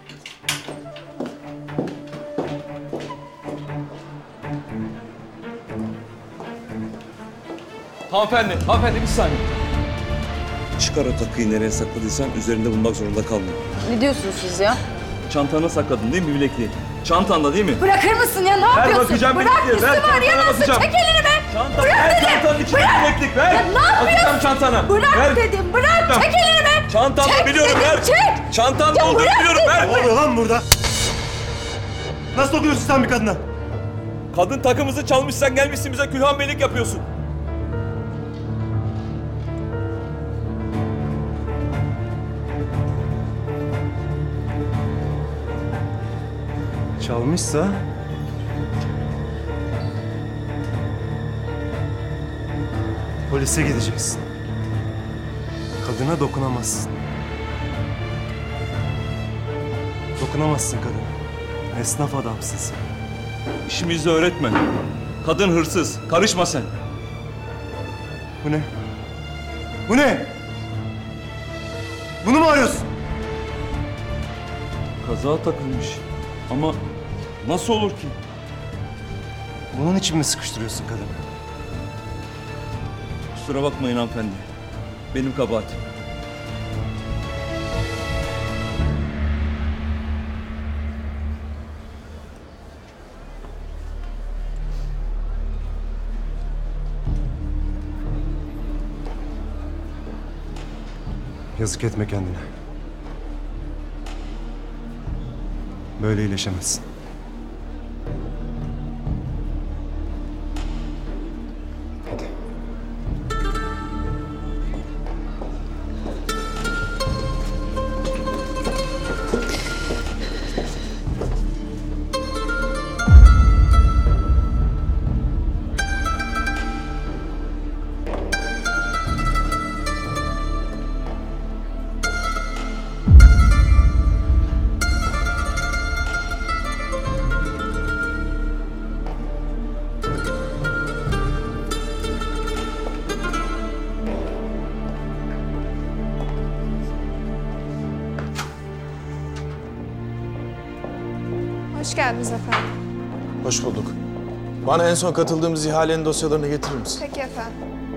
Hanımefendi bir saniye. Çıkar o takıyı nereye sakladıysan üzerinde bulmak zorunda kalma. Ne diyorsunuz siz ya? Çantana sakladın değil mi bilekliği? Çantanda değil mi? Bırakır mısın ya? Ne yapıyorsun? bakacağım Bırak bilekliği, üstü ver, var ya çantana nasıl? bakacağım. Çek elini be! Çanta, Bırak ver dedim! çantanın içine Bırak! bileklik ver. Ya ne yapıyorsun? Bakacağım çantana. Bırak Ver. dedim, bırak! Tamam. Çek elini be! Çantamda Çek biliyorum dedim, ver. çek! Çantamda Ya olduğunu bırak biliyorum dedim. ver. Ne oluyor lan burada? Nasıl dokunuyorsun sen bir kadına? Kadın takımızı çalmışsan gelmişsin bize külhan beylik yapıyorsun. Çalmışsa... Polise gideceksin. Kadına dokunamazsın. Dokunamazsın kadına. Esnaf adamsın sen. İşimizi öğretme. Kadın hırsız. Karışma sen. Bu ne? Bu ne? Bunu mu arıyorsun? Kaza takılmış. Ama nasıl olur ki? Bunun için mi sıkıştırıyorsun kadını? Kusura bakmayın hanımefendi. Benim kabahatim. Yazık etme kendine. Böyle iyileşemezsin. Hadi. Hoş geldiniz efendim. Hoş bulduk. Bana en son katıldığımız ihalenin dosyalarını getirir misin? Peki efendim.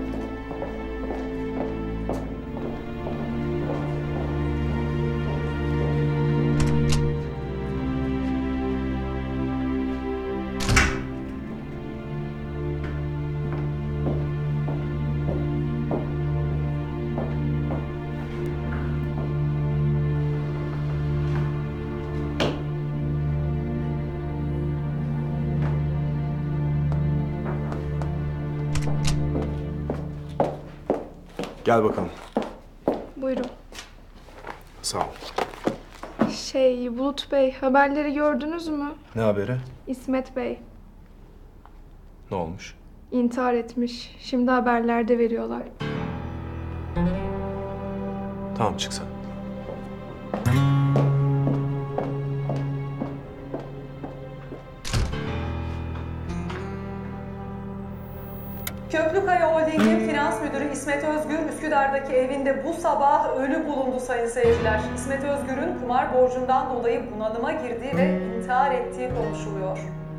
Gel bakalım. Buyurun. Sağ ol. Bulut Bey, haberleri gördünüz mü? Ne haberi? İsmet Bey Ne olmuş? intihar etmiş. Şimdi haberlerde veriyorlar. Tamam çık sen. Köprükaya Holding'in finans müdürü İsmet Özgür, Üsküdar'daki evinde bu sabah ölü bulundu sayın seyirciler. İsmet Özgür'ün kumar borcundan dolayı bunalıma girdiği ve intihar ettiği konuşuluyor.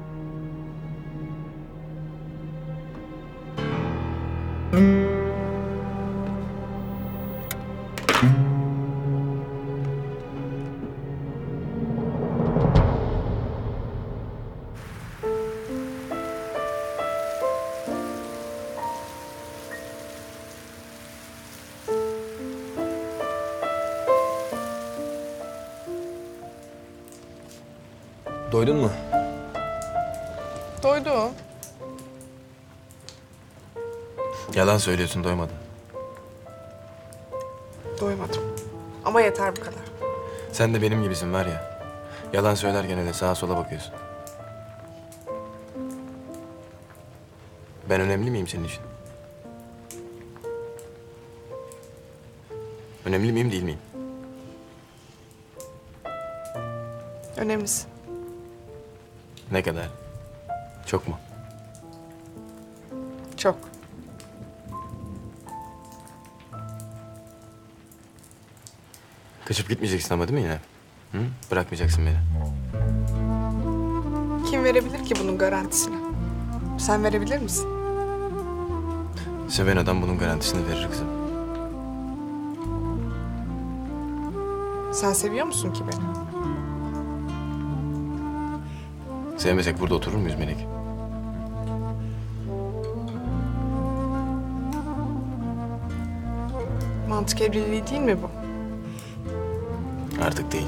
Doydun mu? Doydu o. Yalan söylüyorsun, doymadın. Doymadım. Ama yeter bu kadar. Sen de benim gibisin var ya. Yalan söylerken öyle sağa sola bakıyorsun. Ben önemli miyim senin için? Önemli miyim değil miyim? Önemlisin. Ne kadar? Çok mu? Çok. Kaçıp gitmeyeceksin ama değil mi yine? Hı? Bırakmayacaksın beni. Kim verebilir ki bunun garantisini? Sen verebilir misin? Seven adam bunun garantisini verir kızım. Sen seviyor musun ki beni? Sevmesek burada oturur muyuz Melek? Mantık evliliği değil mi bu? Artık değil.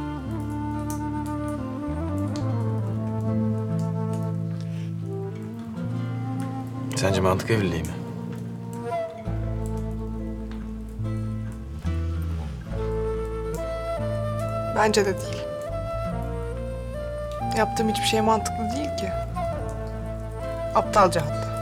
Sence mantık evliliği mi? Bence de değil. Yaptığım hiçbir şey mantıklı değil ki. Aptalca hatta.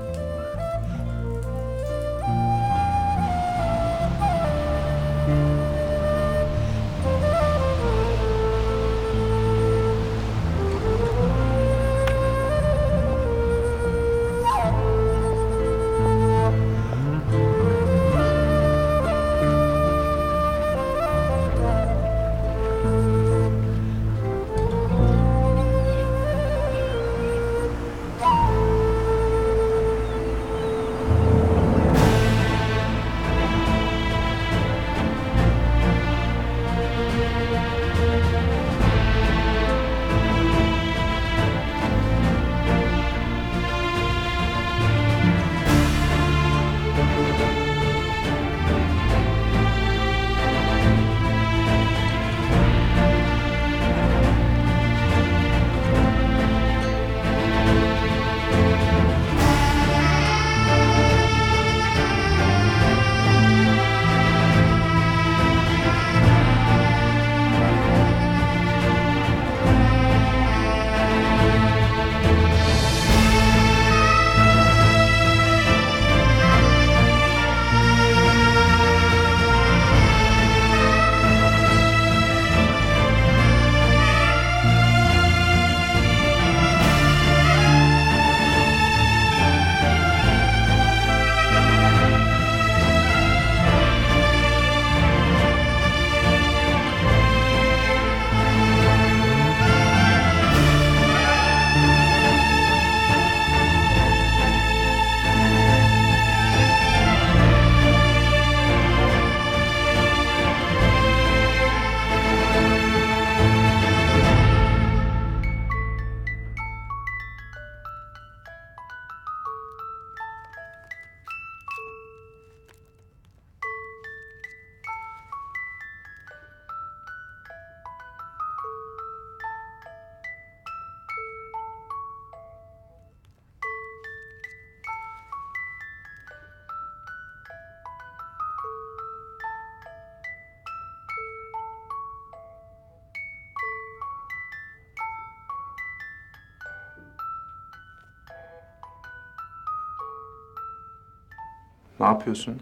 Ne yapıyorsun?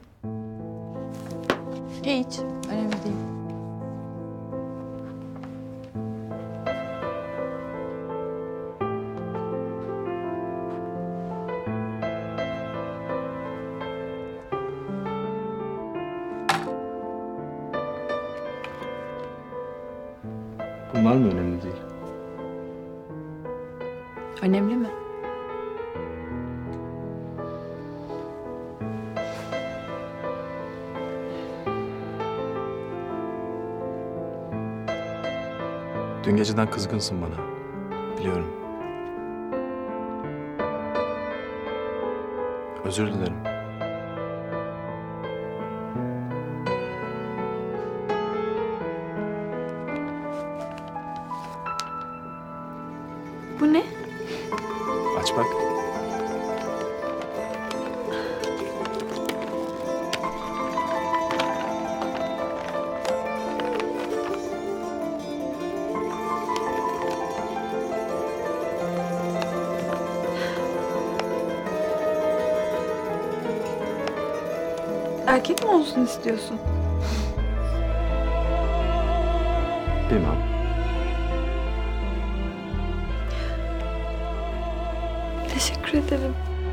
Hiç. Önemli değil. Bunlar mı önemli değil? Önemli mi? Dün geceden kızgınsın bana. Biliyorum. Özür dilerim. Bu ne? Aç bak. Erkek mi olsun istiyorsun? Bilmem. Teşekkür ederim.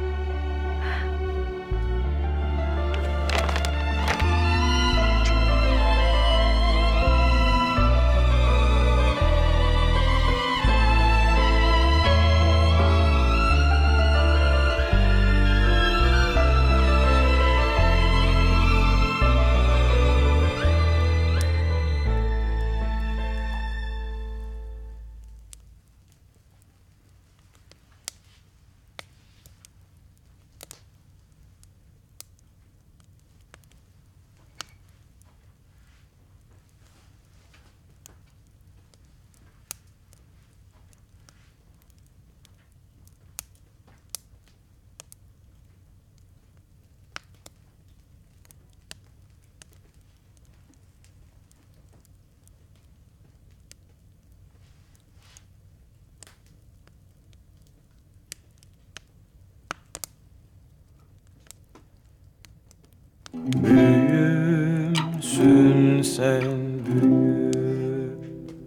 Büyümsün sen büyü.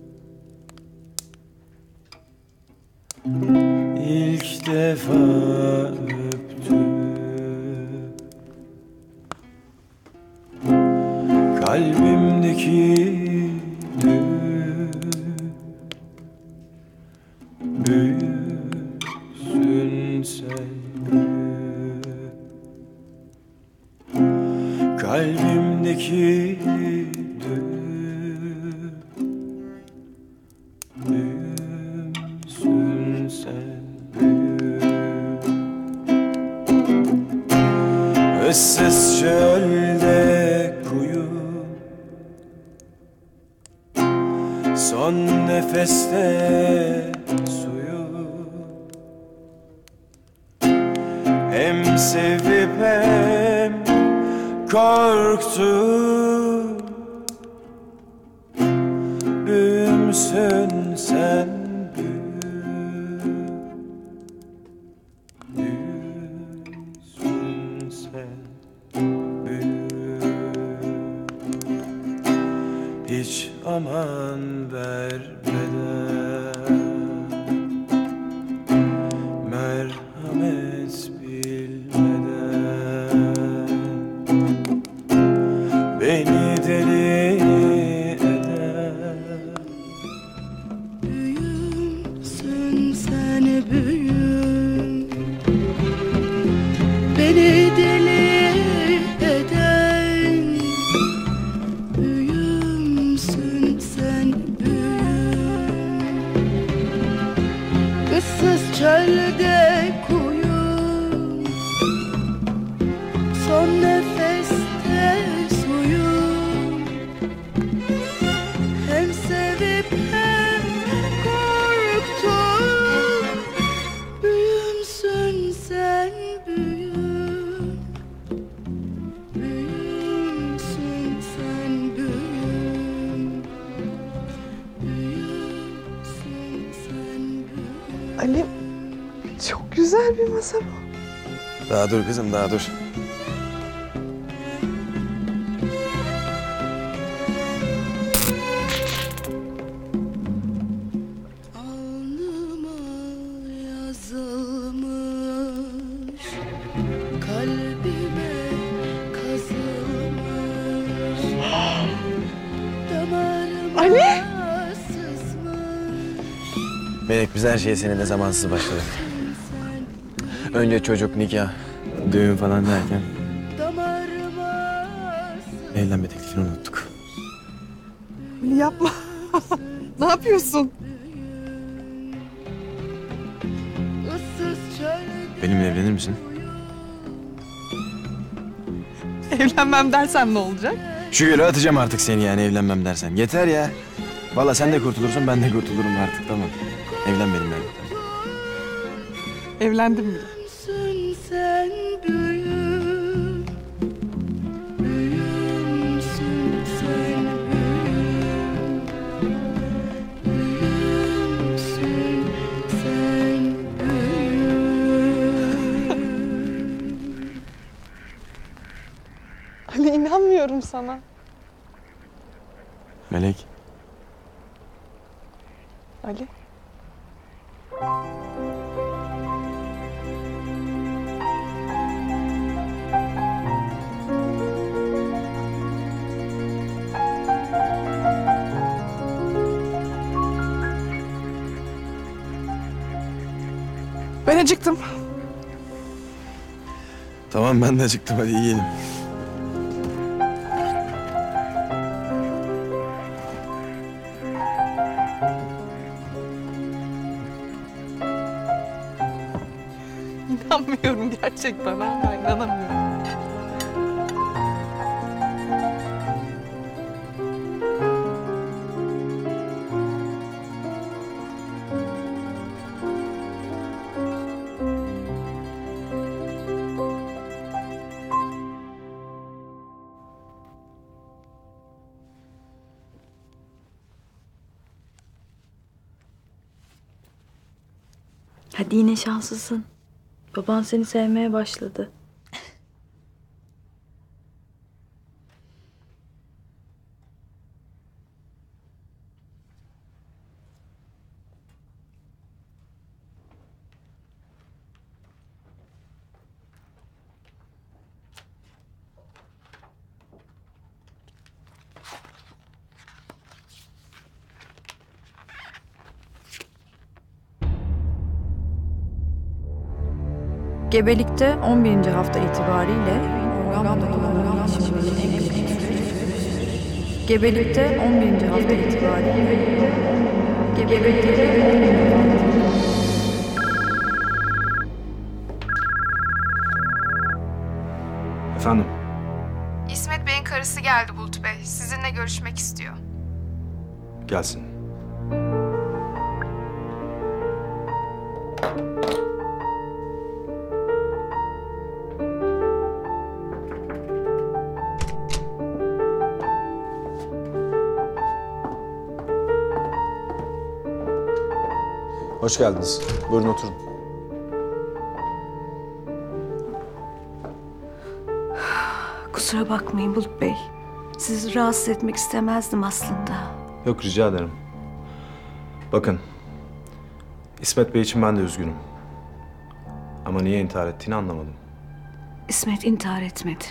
İlk defa öptü kalbimdeki düğü. Büyüsün sen büyü. Kalbimdeki düğü büyümsün sen büyü. Issız çölde kuyu, son nefeste suyu. Hem sevip hem korktum. Büyümsün sen büyü. Büyümsün sen büyü. Hiç aman vermeden, merhamet bilmeden beni deli eder. Büyümsün sen büyüm, beni deli eden. Büyümsün sen büyüm, ıssız çölde kuyum, son nefeste suyum. Hem sevip hem korktum. Büyümsün sen büyüm, büyümsün sen büyüm, büyümsün sen büyüm. Ali, çok güzel bir masa bu. Daha dur kızım, daha dur. Yazılmış, kalbime kazılmış, damarıma Ali! sızmış. Melek, biz her şeye seninle zamansız başladık. Önce çocuk, nikah, düğün falan derken evlenme teklifini unuttuk. Ali yapma. Ne yapıyorsun? Benimle evlenir misin? Evlenmem dersen ne olacak? Şu göle atacağım artık seni, yani evlenmem dersen. Yeter ya. Vallahi sen de kurtulursun, ben de kurtulurum artık, tamam. Evlen benimle. Evlendim bile. Büyümsün sen büyüm, büyümsün sen büyüm, büyümsün sen büyüm. Ali inanmıyorum sana. Melek. Ali. Ben acıktım. Tamam ben de acıktım, hadi yiyelim. İnanmıyorum gerçekten. Ha, inanamıyorum. Hadi yine şanslısın. Baban seni sevmeye başladı. Gebelikte 11. hafta itibariyle organ dokunma gelişiminin en kritik süreci. Gebelikte 11. hafta itibariyle Efendim? İsmet Bey'in karısı geldi Bulut Bey. Sizinle görüşmek istiyor. Gelsin. Hoş geldiniz. Buyurun oturun. Kusura bakmayın Bulut Bey. Sizi rahatsız etmek istemezdim aslında. Yok, rica ederim. Bakın, İsmet Bey için ben de üzgünüm. Ama niye intihar ettiğini anlamadım. İsmet intihar etmedi.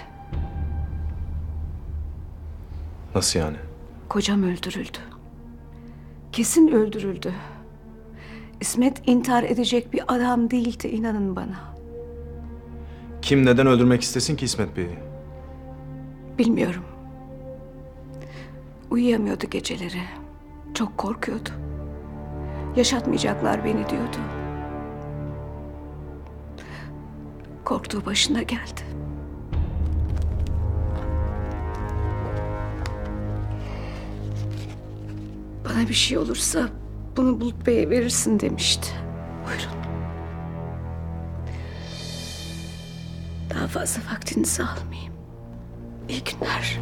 Nasıl yani? Kocam öldürüldü. Kesin öldürüldü. İsmet intihar edecek bir adam değildi, inanın bana. Kim neden öldürmek istesin ki İsmet Bey'i? Bilmiyorum. Uyuyamıyordu geceleri. Çok korkuyordu. Yaşatmayacaklar beni diyordu. Korktuğu başına geldi. Bana bir şey olursa bunu Bulut Bey'e verirsin demişti. Buyurun. Daha fazla vaktinizi almayayım. İyi günler.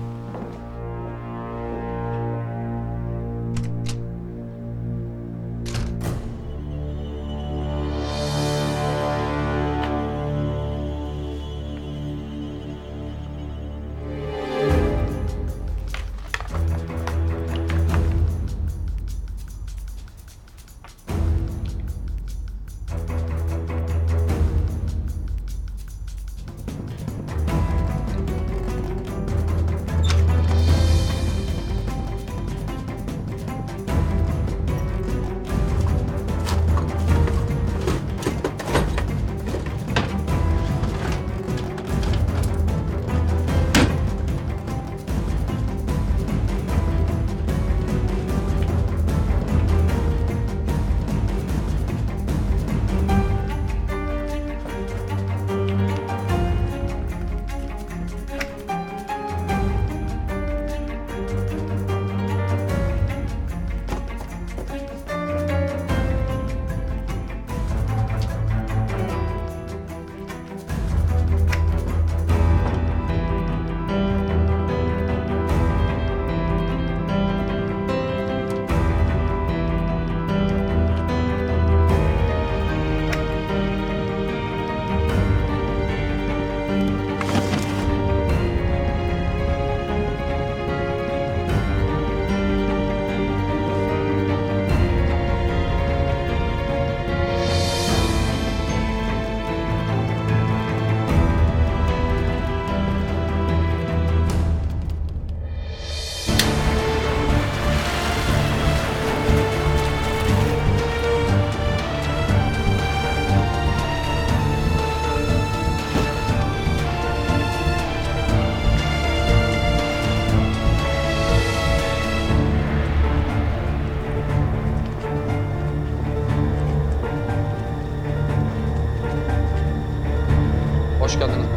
Hoş geldiniz.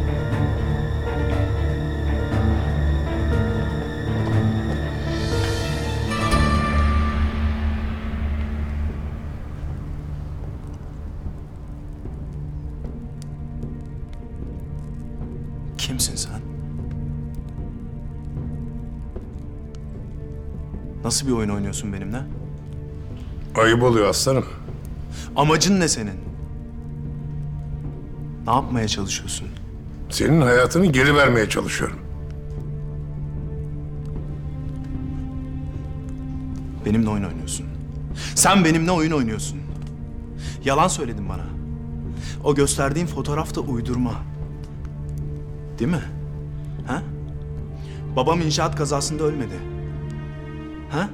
Kimsin sen? Nasıl bir oyun oynuyorsun benimle? Ayıp oluyor aslanım. Amacın ne senin? Ne yapmaya çalışıyorsun? Senin hayatını geri vermeye çalışıyorum. Benimle oyun oynuyorsun. Sen benimle oyun oynuyorsun. Yalan söyledin bana. O gösterdiğin fotoğraf da uydurma. Değil mi? Ha? Babam inşaat kazasında ölmedi. Ha?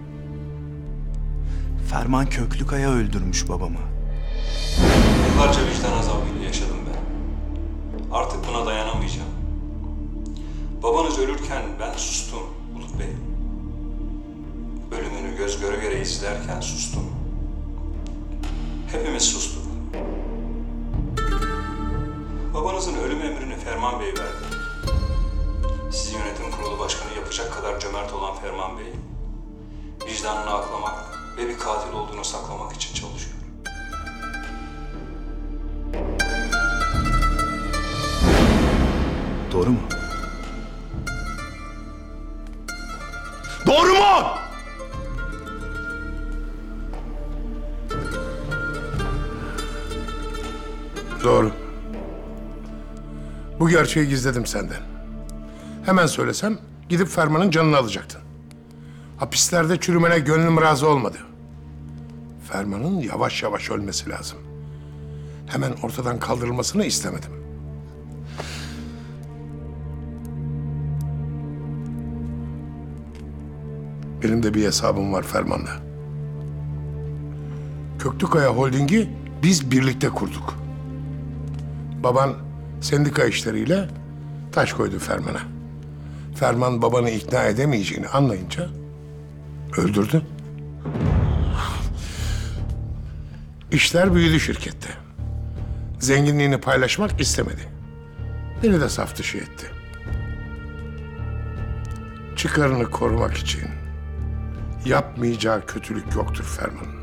Ferman Köklükaya öldürmüş babamı. Yıllarca vicdan azabıyla yaşadım ben. Artık buna dayanamayacağım. Babanız ölürken ben sustum Bulut Bey. Ölümünü göz göre göre izlerken sustum. Hepimiz sustuk. Babanızın ölüm emrini Ferman Bey verdi. Sizi yönetim kurulu başkanı yapacak kadar cömert olan Ferman Bey, vicdanını aklamak ve bir katil olduğunu saklamak için çalışıyor. Doğru mu? Doğru mu? Doğru. Bu gerçeği gizledim senden. Hemen söylesem gidip Ferman'ın canını alacaktın. Hapislerde çürümene gönlüm razı olmadı. Ferman'ın yavaş yavaş ölmesi lazım. Hemen ortadan kaldırılmasını istemedim. Benim de bir hesabım var Ferman'la. Köklükaya Holding'i biz birlikte kurduk. Baban sendika işleriyle taş koydu Ferman'a. Ferman babanı ikna edemeyeceğini anlayınca öldürdü. İşler büyüdü şirkette. Zenginliğini paylaşmak istemedi. Beni de saf dışı etti. Çıkarını korumak için yapmayacağı kötülük yoktur Ferman'ın.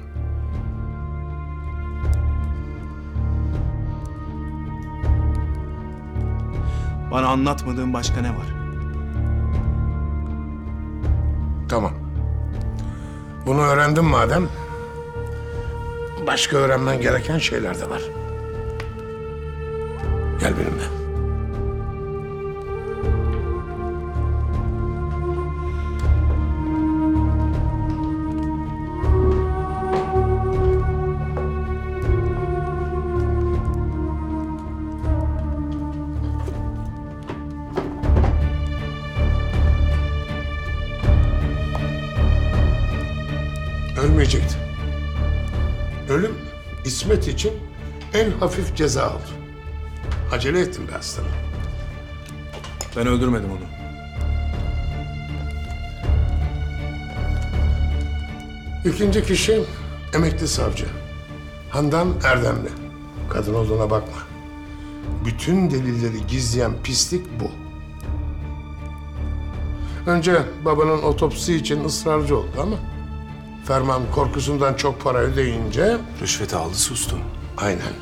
Bana anlatmadığın başka ne var? Tamam. Bunu öğrendim madem. Başka öğrenmen gereken şeyler de var. Gel benimle. Ölmeyecekti. Ölüm İsmet için en hafif ceza oldu. Acele ettim be aslanım. Ben öldürmedim onu. İkinci kişi emekli savcı. Handan Erdemli. Kadın olduğuna bakma. Bütün delilleri gizleyen pislik bu. Önce babanın otopsisi için ısrarcı oldu ama Ferman korkusundan çok para ödeyince rüşveti aldı, sustu. Aynen.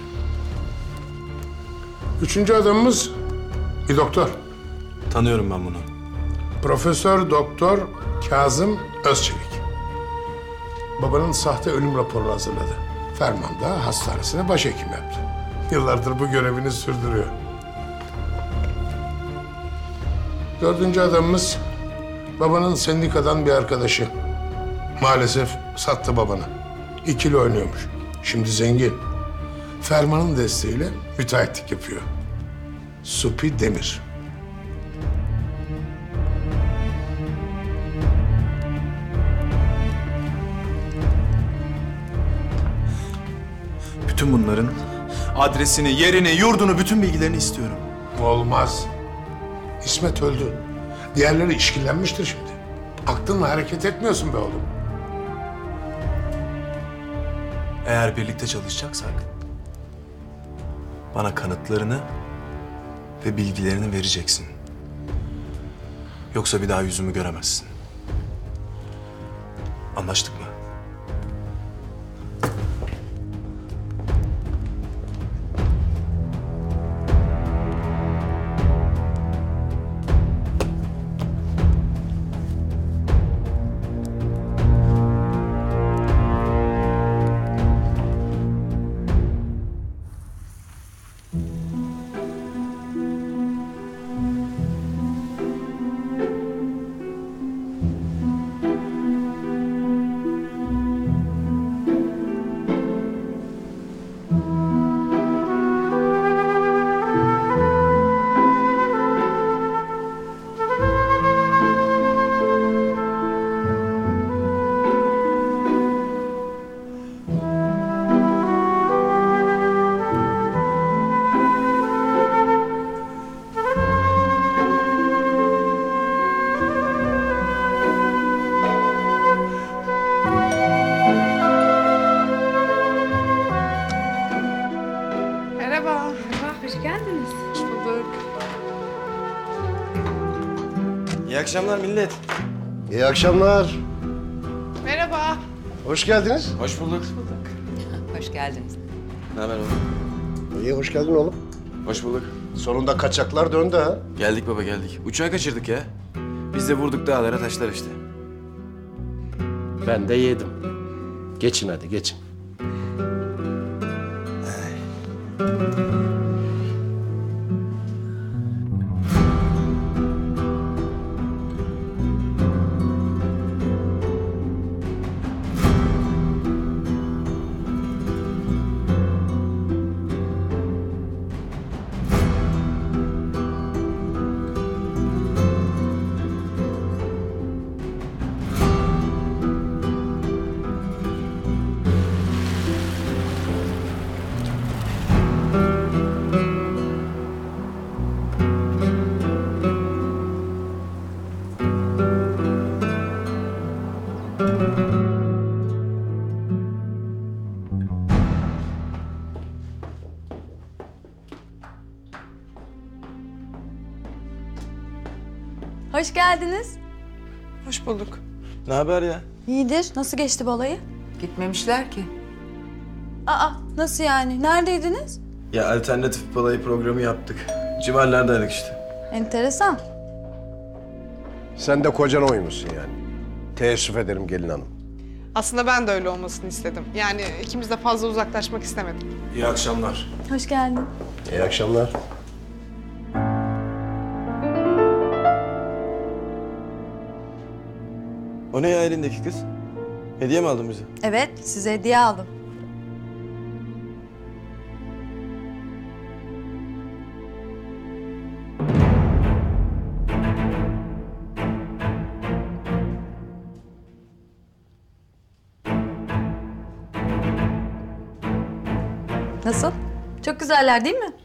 Üçüncü adamımız bir doktor. Tanıyorum ben bunu. Profesör Doktor Kazım Özçelik. Babanın sahte ölüm raporunu hazırladı. Ferman da hastanesine başhekim yaptı. Yıllardır bu görevini sürdürüyor. Dördüncü adamımız babanın sendikadan bir arkadaşı. Maalesef sattı babanı. İkili oynuyormuş. Şimdi zengin. Ferman'ın desteğiyle müteahhitlik yapıyor. Supi Demir. Bütün bunların adresini, yerini, yurdunu, bütün bilgilerini istiyorum. Olmaz. İsmet öldü. Diğerleri işkillenmiştir şimdi. Aklınla hareket etmiyorsun be oğlum. Eğer birlikte çalışacaksak bana kanıtlarını Ve bilgilerini vereceksin. Yoksa bir daha yüzümü göremezsin. Anlaştık mı? Merhaba. Hoş geldiniz. Hoş bulduk. İyi akşamlar millet. İyi akşamlar. Merhaba. Hoş geldiniz. Hoş bulduk. Hoş geldiniz. Ne haber oğlum? İyi, hoş geldin oğlum. Hoş bulduk. Sonunda kaçaklar döndü ha. Geldik baba geldik. Uçağı kaçırdık ya. Biz de vurduk dağlara taşlar işte. Ben de yedim. Geçin hadi, geçin. Hoş geldiniz. Hoş bulduk. Ne haber ya? İyidir. Nasıl geçti balayı? Gitmemişler ki. Aa, nasıl yani? Neredeydiniz? Ya alternatif balayı programı yaptık. Civarlardaydık işte. Enteresan. Sen de kocan oymuşsun yani. Teessüf ederim gelin hanım. Aslında ben de öyle olmasını istedim. Yani ikimiz de fazla uzaklaşmak istemedik. İyi akşamlar. Hoş geldin. İyi akşamlar. O ne ya elindeki kız? Hediye mi aldın bize? Evet, size hediye aldım. Nasıl? Çok güzeller değil mi?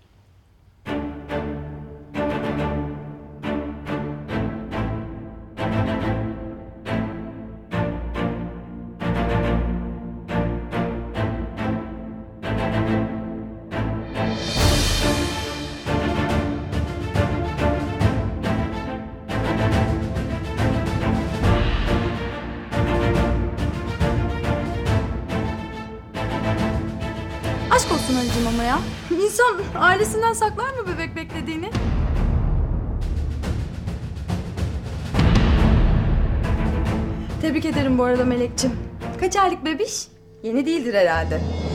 Aşk olsun Ali'cim ama ya. İnsan ailesinden saklar mı bebek beklediğini? Tebrik ederim bu arada Melek'ciğim. Kaç aylık bebiş? Yeni değildir herhalde.